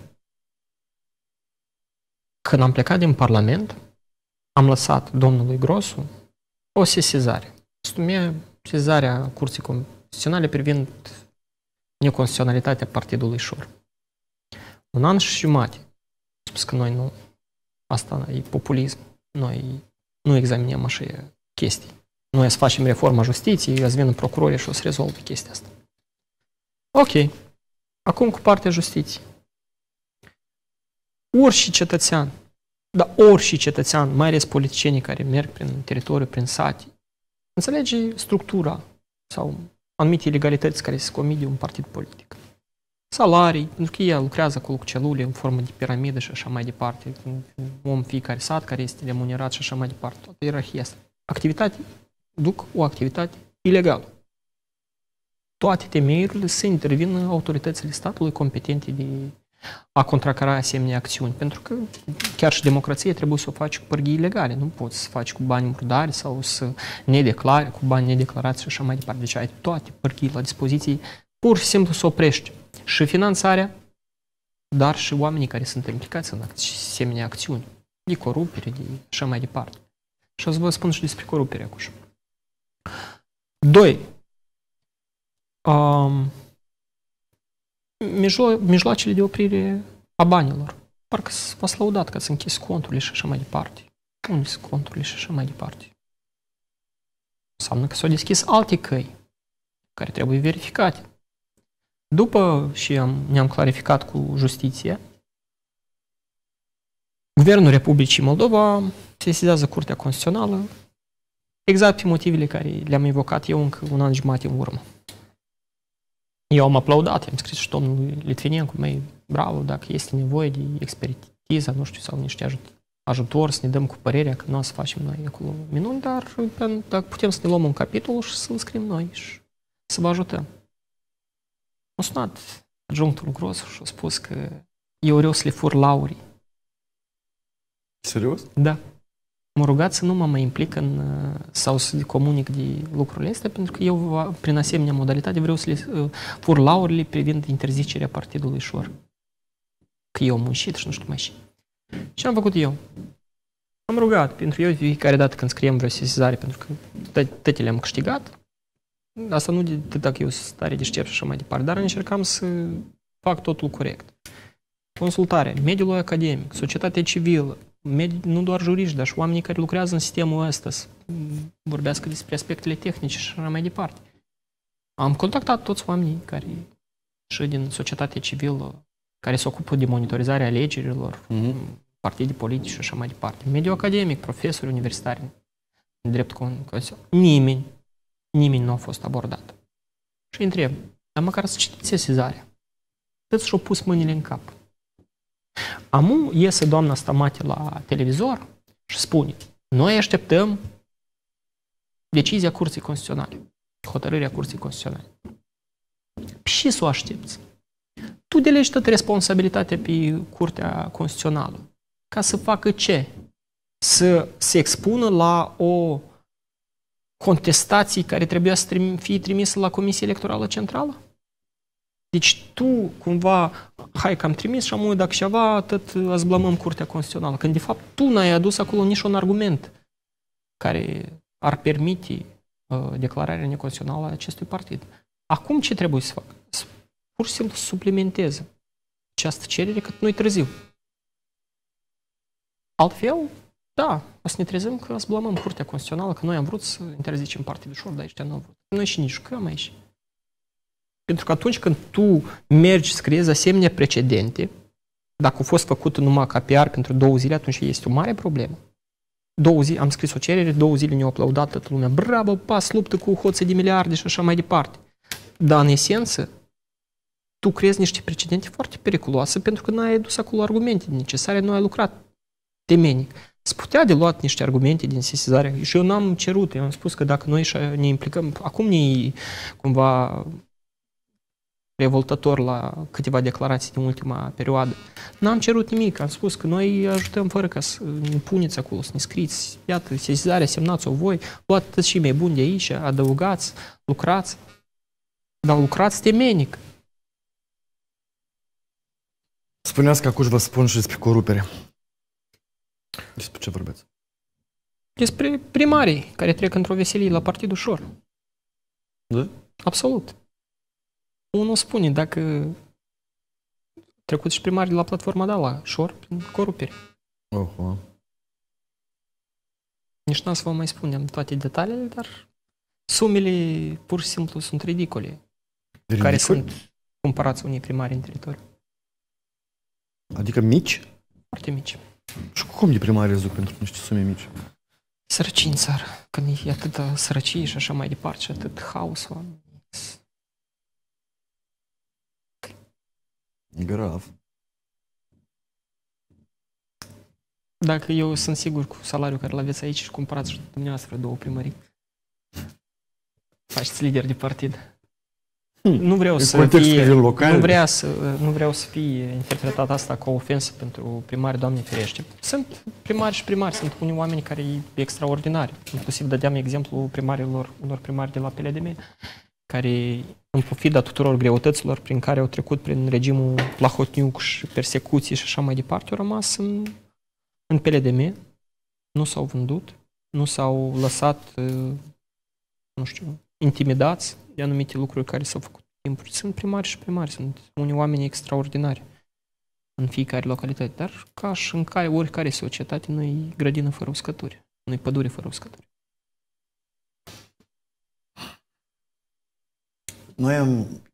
Când am plecat din Parlament, am lăsat domnului Grosu o sesizare. Se numea sesizarea Curții Constituționale privind neconstituționalitatea Partidului Șor. Un an și jumate. Am spus că noi nu, asta e populism, noi nu examinăm așa chestii. Noi să facem reforma justiției, eu să vină procurorii și o să rezolve chestia asta. Ok. Acum cu partea justiției. Orice cetățean, dar orice cetățean, mai ales politicienii care merg prin teritoriu, prin sate, înțelege structura sau anumite ilegalități care se comit de un partid politic. Salarii, pentru că el lucrează cu celule în formă de piramidă și așa mai departe, un om fiecare sat care este remunerat și așa mai departe, toată ierarhia asta. Activitate, duc o activitate ilegală. Toate temeiurile să intervină autoritățile statului competente de a contracara asemenea acțiuni, pentru că chiar și democrația trebuie să o faci cu pârghii legale, nu poți să faci cu bani murdari sau să ne declari cu bani nedeclarați și așa mai departe. Deci ai toate pârghii la dispoziție, pur și simplu să oprești și finanțarea, dar și oamenii care sunt implicați în asemenea acțiuni, de corupere, de așa mai departe. Și o să vă spun și despre corupere acum. Doi. Um, mijloacele de oprire a banilor. Parcă v-ați lăudat că ați închis conturile și așa mai departe. Unde sunt conturile și așa mai departe? Înseamnă că s-au deschis alte căi care trebuie verificate. După și am, ne-am clarificat cu justiția, Guvernul Republicii Moldova sesizează Curtea Constituțională exact pe motivele care le-am evocat eu încă un an jumate în urmă. Eu am aplaudat, am scris și domnului Litvinencu, mai bravo, dacă este nevoie de expertiză, nu știu, sau niște ajut, ajutor, să ne dăm cu părerea că nu o să facem noi acolo minuni, dar dacă putem să ne luăm un capitol și să-l scriem noi și să vă ajutăm. M-a sunat adjunctul Gros și a spus că eu vreau să le fur laurii. Serios? Da. M-a rugat să nu mă mai implic în, sau să comunic de lucrurile astea, pentru că eu, prin asemenea modalitate, vreau să le fur laurile privind interzicerea Partidului Șor. Că eu am muncit și nu știu mai și. Și am făcut eu. Am rugat pentru eu fiecare dată când scriem vreo sesizare, pentru că toate le-am câștigat. Asta nu de dacă eu sunt tare deștept și așa mai departe, dar încercam să fac totul corect. Consultare, mediul academic, societatea civilă, Medi- nu doar juriști, dar și oamenii care lucrează în sistemul ăsta, să vorbească despre aspectele tehnice și așa mai departe. Am contactat toți oamenii care și din societatea civilă, care se ocupă de monitorizarea alegerilor, mm-hmm. partide politice și așa mai departe. Mediul academic, profesori universitari, în drept constituțional. Nimeni, nimeni nu a fost abordat. Și îi întreb, dar măcar să citiți sesizarea. Toți și-au pus mâinile în cap. Amu iese doamna Stamate la televizor și spune, noi așteptăm decizia Curții Constituționale, hotărârea Curții Constituționale. Și să o aștepți. Tu delegi toată responsabilitatea pe Curtea Constituțională. Ca să facă ce? Să se expună la o contestație care trebuia să fie trimisă la Comisia Electorală Centrală? Deci tu, cumva, hai că am trimis și am dacă ceva, tot îți blămăm Curtea Constituțională. Când, de fapt, tu n-ai adus acolo niciun argument care ar permite uh, declararea neconstituțională a acestui partid. Acum ce trebuie să fac? Pur și simplu să suplimenteze această cerere cât nu-i târziu. Altfel, da, o să ne trezim că să blămăm Curtea Constituțională, că noi am vrut să interzicem Partidul Șor, dar ăștia nu au vrut. Noi și nici jucăm aici. Pentru că atunci când tu mergi să creezi asemenea precedente, dacă a fost făcut numai ca P R pentru două zile, atunci este o mare problemă. Două zile, am scris o cerere, două zile ne-au aplaudat toată lumea. Bravo, pas, luptă cu hoții de miliarde și așa mai departe. Dar, în esență, tu creezi niște precedente foarte periculoase pentru că nu ai adus acolo argumente necesare, nu ai lucrat temenic. Se putea de luat niște argumente din sesizare și eu n-am cerut, eu am spus că dacă noi ne implicăm, acum ne cumva revoltător la câteva declarații din ultima perioadă. N-am cerut nimic, am spus că noi ajutăm fără ca să ne puneți acolo, să ne scriți, iată, sesizarea, semnați-o voi, luați și mai buni de aici, adăugați, lucrați, dar lucrați temenic. Spuneați că acuși vă spun și despre corupere. Despre ce vorbeți? Despre primarii care trec într-o veselie la Partidul Șor. Da? Absolut. Unul spune, dacă trecut și primarii de la platforma de la Șor, prin corupere. Oh, oh. Nici n-am să vă mai spunem toate detaliile, dar sumele pur și simplu sunt ridicole. Ridicol? Care sunt cumpărați unii primari în teritoriu. Adică mici? Foarte mici. Și cum de primari rezuc pentru niște sume mici? Sărăcii în țară. Când e atâta sărăcie și așa mai departe și atât haos. Grav. Dacă eu sunt sigur cu salariul care l-aveți aici și cumpărați și dumneavoastră două primării. Faceți lider de partid. Hmm. Nu vreau să fie, nu, vrea să, nu vreau să fie interpretat asta ca o ofensă pentru primari, Doamne ferește. Sunt primari și primari, sunt unii oameni care e extraordinari. Inclusiv dădeam exemplu primarilor, unor primari de la P L D M, care, în pofida tuturor greutăților prin care au trecut prin regimul Plahotniuc și persecuții și așa mai departe, au rămas în, în P L D M, nu s-au vândut, nu s-au lăsat, nu știu, intimidați de anumite lucruri care s-au făcut în timpuri. Sunt primari și primari, sunt unii oameni extraordinari în fiecare localitate, dar ca și în care, oricare societate, nu-i grădină fără uscături, nu-i pădure fără uscături. Noi am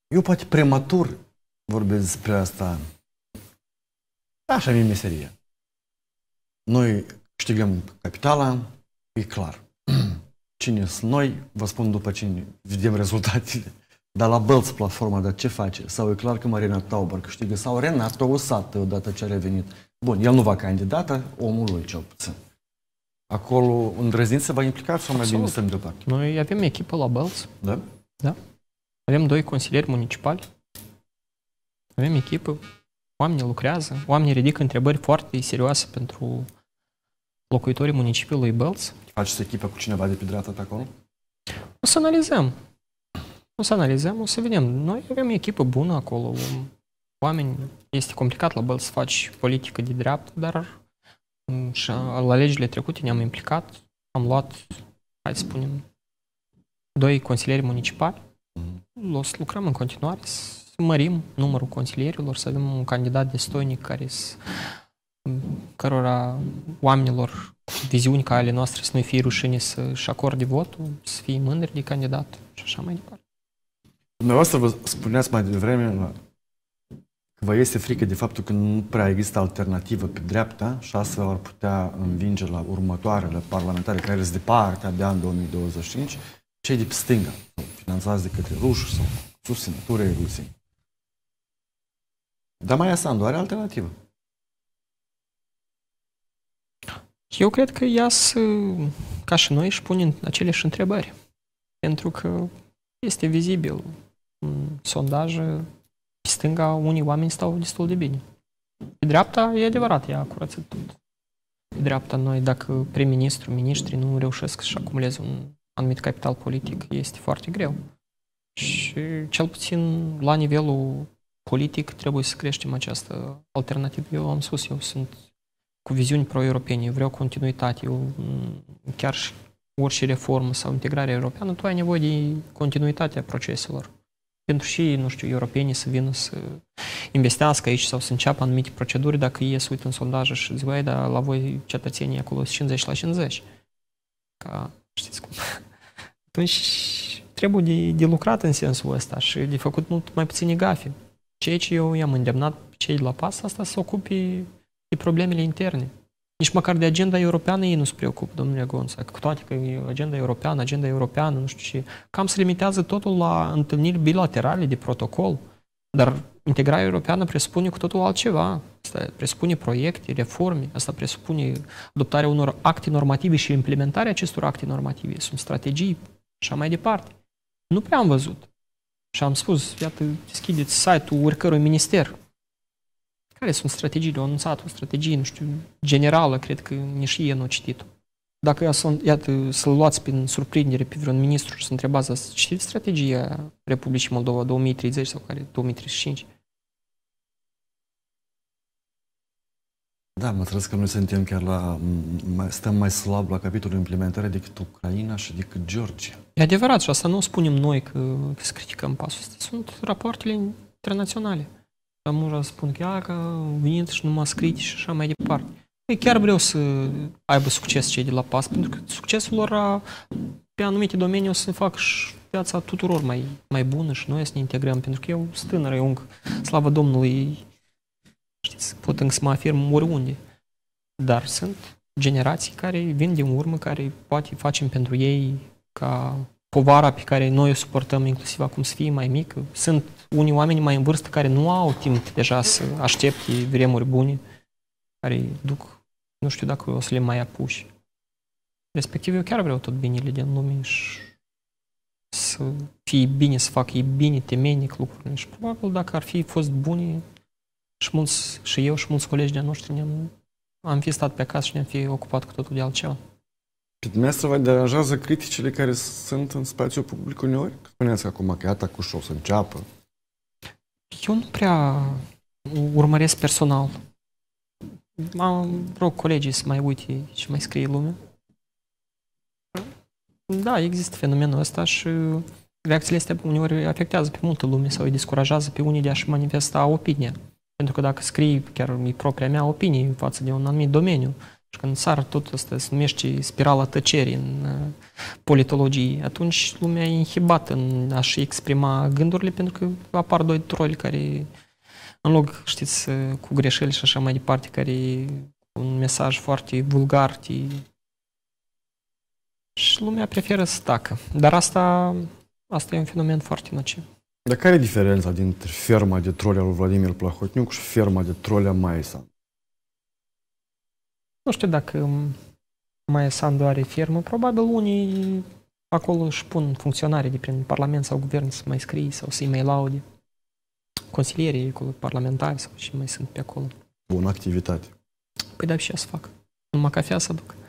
Eu poate prematur vorbesc despre asta. Așa mi-e meseria. Noi câștigăm capitala, e clar. Cine sunt noi, vă spun după ce vedem rezultatele. Dar la Bălți, platforma, dar ce face? Sau e clar că Marina Tauber câștigă, sau Renat Osată, odată ce a revenit. Bun, el nu va candidata, omul lui cel puțin. Acolo îndrăzniți să vă implicați sau mai Absolut. bine stăm deoparte? Noi avem echipă la Bălți. Da? Da. Avem doi consilieri municipali. Avem echipă. Oamenii lucrează. Oamenii ridică întrebări foarte serioase pentru locuitorii municipiului Bălți. Faceți echipă cu cineva de pe dreapta acolo? O să analizăm. O să analizăm, o să vedem. Noi avem echipă bună acolo. Oameni, este complicat la Bălți să faci politică de dreapta, dar și la legile trecute ne-am implicat. Am luat, hai să spunem, doi consilieri municipali. O să lucrăm în continuare, să mărim numărul consilierilor, să avem un candidat destoinic care să, cărora oamenilor cu viziuni ca ale noastre să nu fie rușine să-și acorde votul, să fie mândri de candidat și așa mai departe. Dumneavoastră vă spuneați mai devreme că vă este frică de faptul că nu prea există alternativă pe dreapta și astfel ar putea învinge la următoarele parlamentare care sunt departe, abia în două mii douăzeci și cinci, cei de pe stânga, finanțați de către ruși sau susținătorii Rusiei. Dar Maia Sandu are alternativă. Eu cred că ea, să, ca și noi, își pune aceleași întrebări. Pentru că este vizibil în sondaje, pe stânga unii oameni stau destul de bine. Pe dreapta, e adevărat, ea a curățat tot. Pe dreapta, noi, dacă prim-ministru, miniștri nu reușesc să-și acumuleze un anumit capital politic, este foarte greu. Și cel puțin la nivelul politic trebuie să creștem această alternativă. Eu am spus, eu sunt cu viziuni pro-europene, eu vreau continuitate, eu chiar și orice reformă sau integrare europeană, tu ai nevoie de continuitatea proceselor. Pentru și, nu știu, europenii să vină să investească aici sau să înceapă anumite proceduri, dacă ei se uită în sondaje și zic, dar la voi cetățenii acolo sunt cincizeci la cincizeci. Ca, știți cum? Atunci trebuie de, de lucrat în sensul ăsta și de făcut mult mai puține gafe. Ceea ce eu i-am îndemnat pe cei de la P A S asta să se ocupe de problemele interne. Nici măcar de agenda europeană ei nu se preocupă, domnule Gonța, cu toate că e agenda europeană, agenda europeană, nu știu ce. Cam se limitează totul la întâlniri bilaterale de protocol. Dar integrarea europeană presupune cu totul altceva. Asta presupune proiecte, reforme, asta presupune adoptarea unor acte normative și implementarea acestor acte normative. Sunt strategii și așa mai departe. Nu prea am văzut. Și am spus, iată, deschideți site-ul oricărui minister. Care sunt strategiile? Au anunțat o strategie, nu știu, generală, cred că nici ei nu au citit-o. Dacă iată, să-l luați prin surprindere pe vreun ministru și să întrebați, să citiți strategia Republicii Moldova două mii treizeci sau care două mii treizeci și cinci? Da, mă trăiesc că noi suntem chiar la, stăm mai slab la capitolul implementare decât Ucraina și decât Georgia. E adevărat și asta nu spunem noi că, că să criticăm pasul ăsta. Sunt rapoartele internaționale. Mulți spun că, ia, că venit și numai scriti și așa mai departe. Eu chiar vreau să aibă succes cei de la P A S, pentru că succesul lor a, pe anumite domenii o să fac și viața tuturor mai, mai bună și noi să ne integrăm, pentru că eu sunt tânăr, eu încă, slavă Domnului, știți, pot încă să mă afirm oriunde. Dar sunt generații care vin din urmă, care poate facem pentru ei ca povara pe care noi o suportăm, inclusiv acum să fie mai mică. Sunt unii oameni mai în vârstă care nu au timp deja să aștepte vremuri bune, care duc, nu știu dacă o să le mai apuși. Respectiv, eu chiar vreau tot binele din lume și să fie bine, să facă ei bine, temenic lucrurile. Și probabil dacă ar fi fost bune și mulți, și eu și mulți colegi de-a noștri ne-am, am fi stat pe acasă și ne-am fi ocupat cu totul de altceva. Pe dumneavoastră vă deranjează criticile care sunt în spațiul public uneori? Spuneați acum că iată cu show să înceapă. Eu nu prea urmăresc personal. Am rog colegii să mai uite și mai scrie lumea. Da, există fenomenul ăsta și reacțiile astea uneori afectează pe multă lume sau îi descurajează pe unii de a-și manifesta opinia. Pentru că dacă scrii, chiar e propria mea opinie față de un anumit domeniu, Și când sar tot asta se numește spirala tăcerii în uh, politologie, atunci lumea e inhibată în a-și exprima gândurile, pentru că apar doi troli care, în loc, știți, cu greșeli și așa mai departe, care cu un mesaj foarte vulgar, te... și lumea preferă să tacă. Dar asta, asta e un fenomen foarte nociv. Dar care e diferența dintre ferma de troli al lui Vladimir Plahotniuc și ferma de troli a Maiei Sandu? Nu știu dacă Maia Sandu are fermă. Probabil unii acolo își pun funcționarii de prin Parlament sau Guvern să mai scrie sau să-i mai laude. Consilierii parlamentari sau și mai sunt pe acolo. Bună activitate. Păi da, și eu să fac. Numai cafea să duc.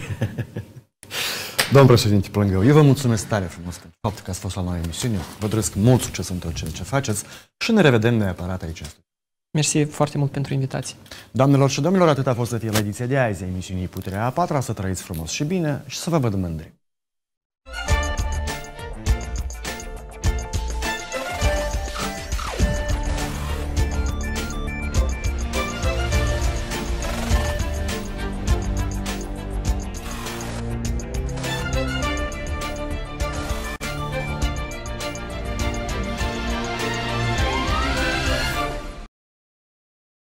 Domn președinte Plângău, eu vă mulțumesc tare frumos pentru faptul că ați fost la noi emisiune. Vă doresc mult succes în tot ceea ce faceți și ne revedem neapărat aici. Mersi foarte mult pentru invitație. Doamnelor și domnilor, atât a fost să fie la ediția de azi a emisiunii Puterea a patra. Să trăiți frumos și bine și să vă văd mândri.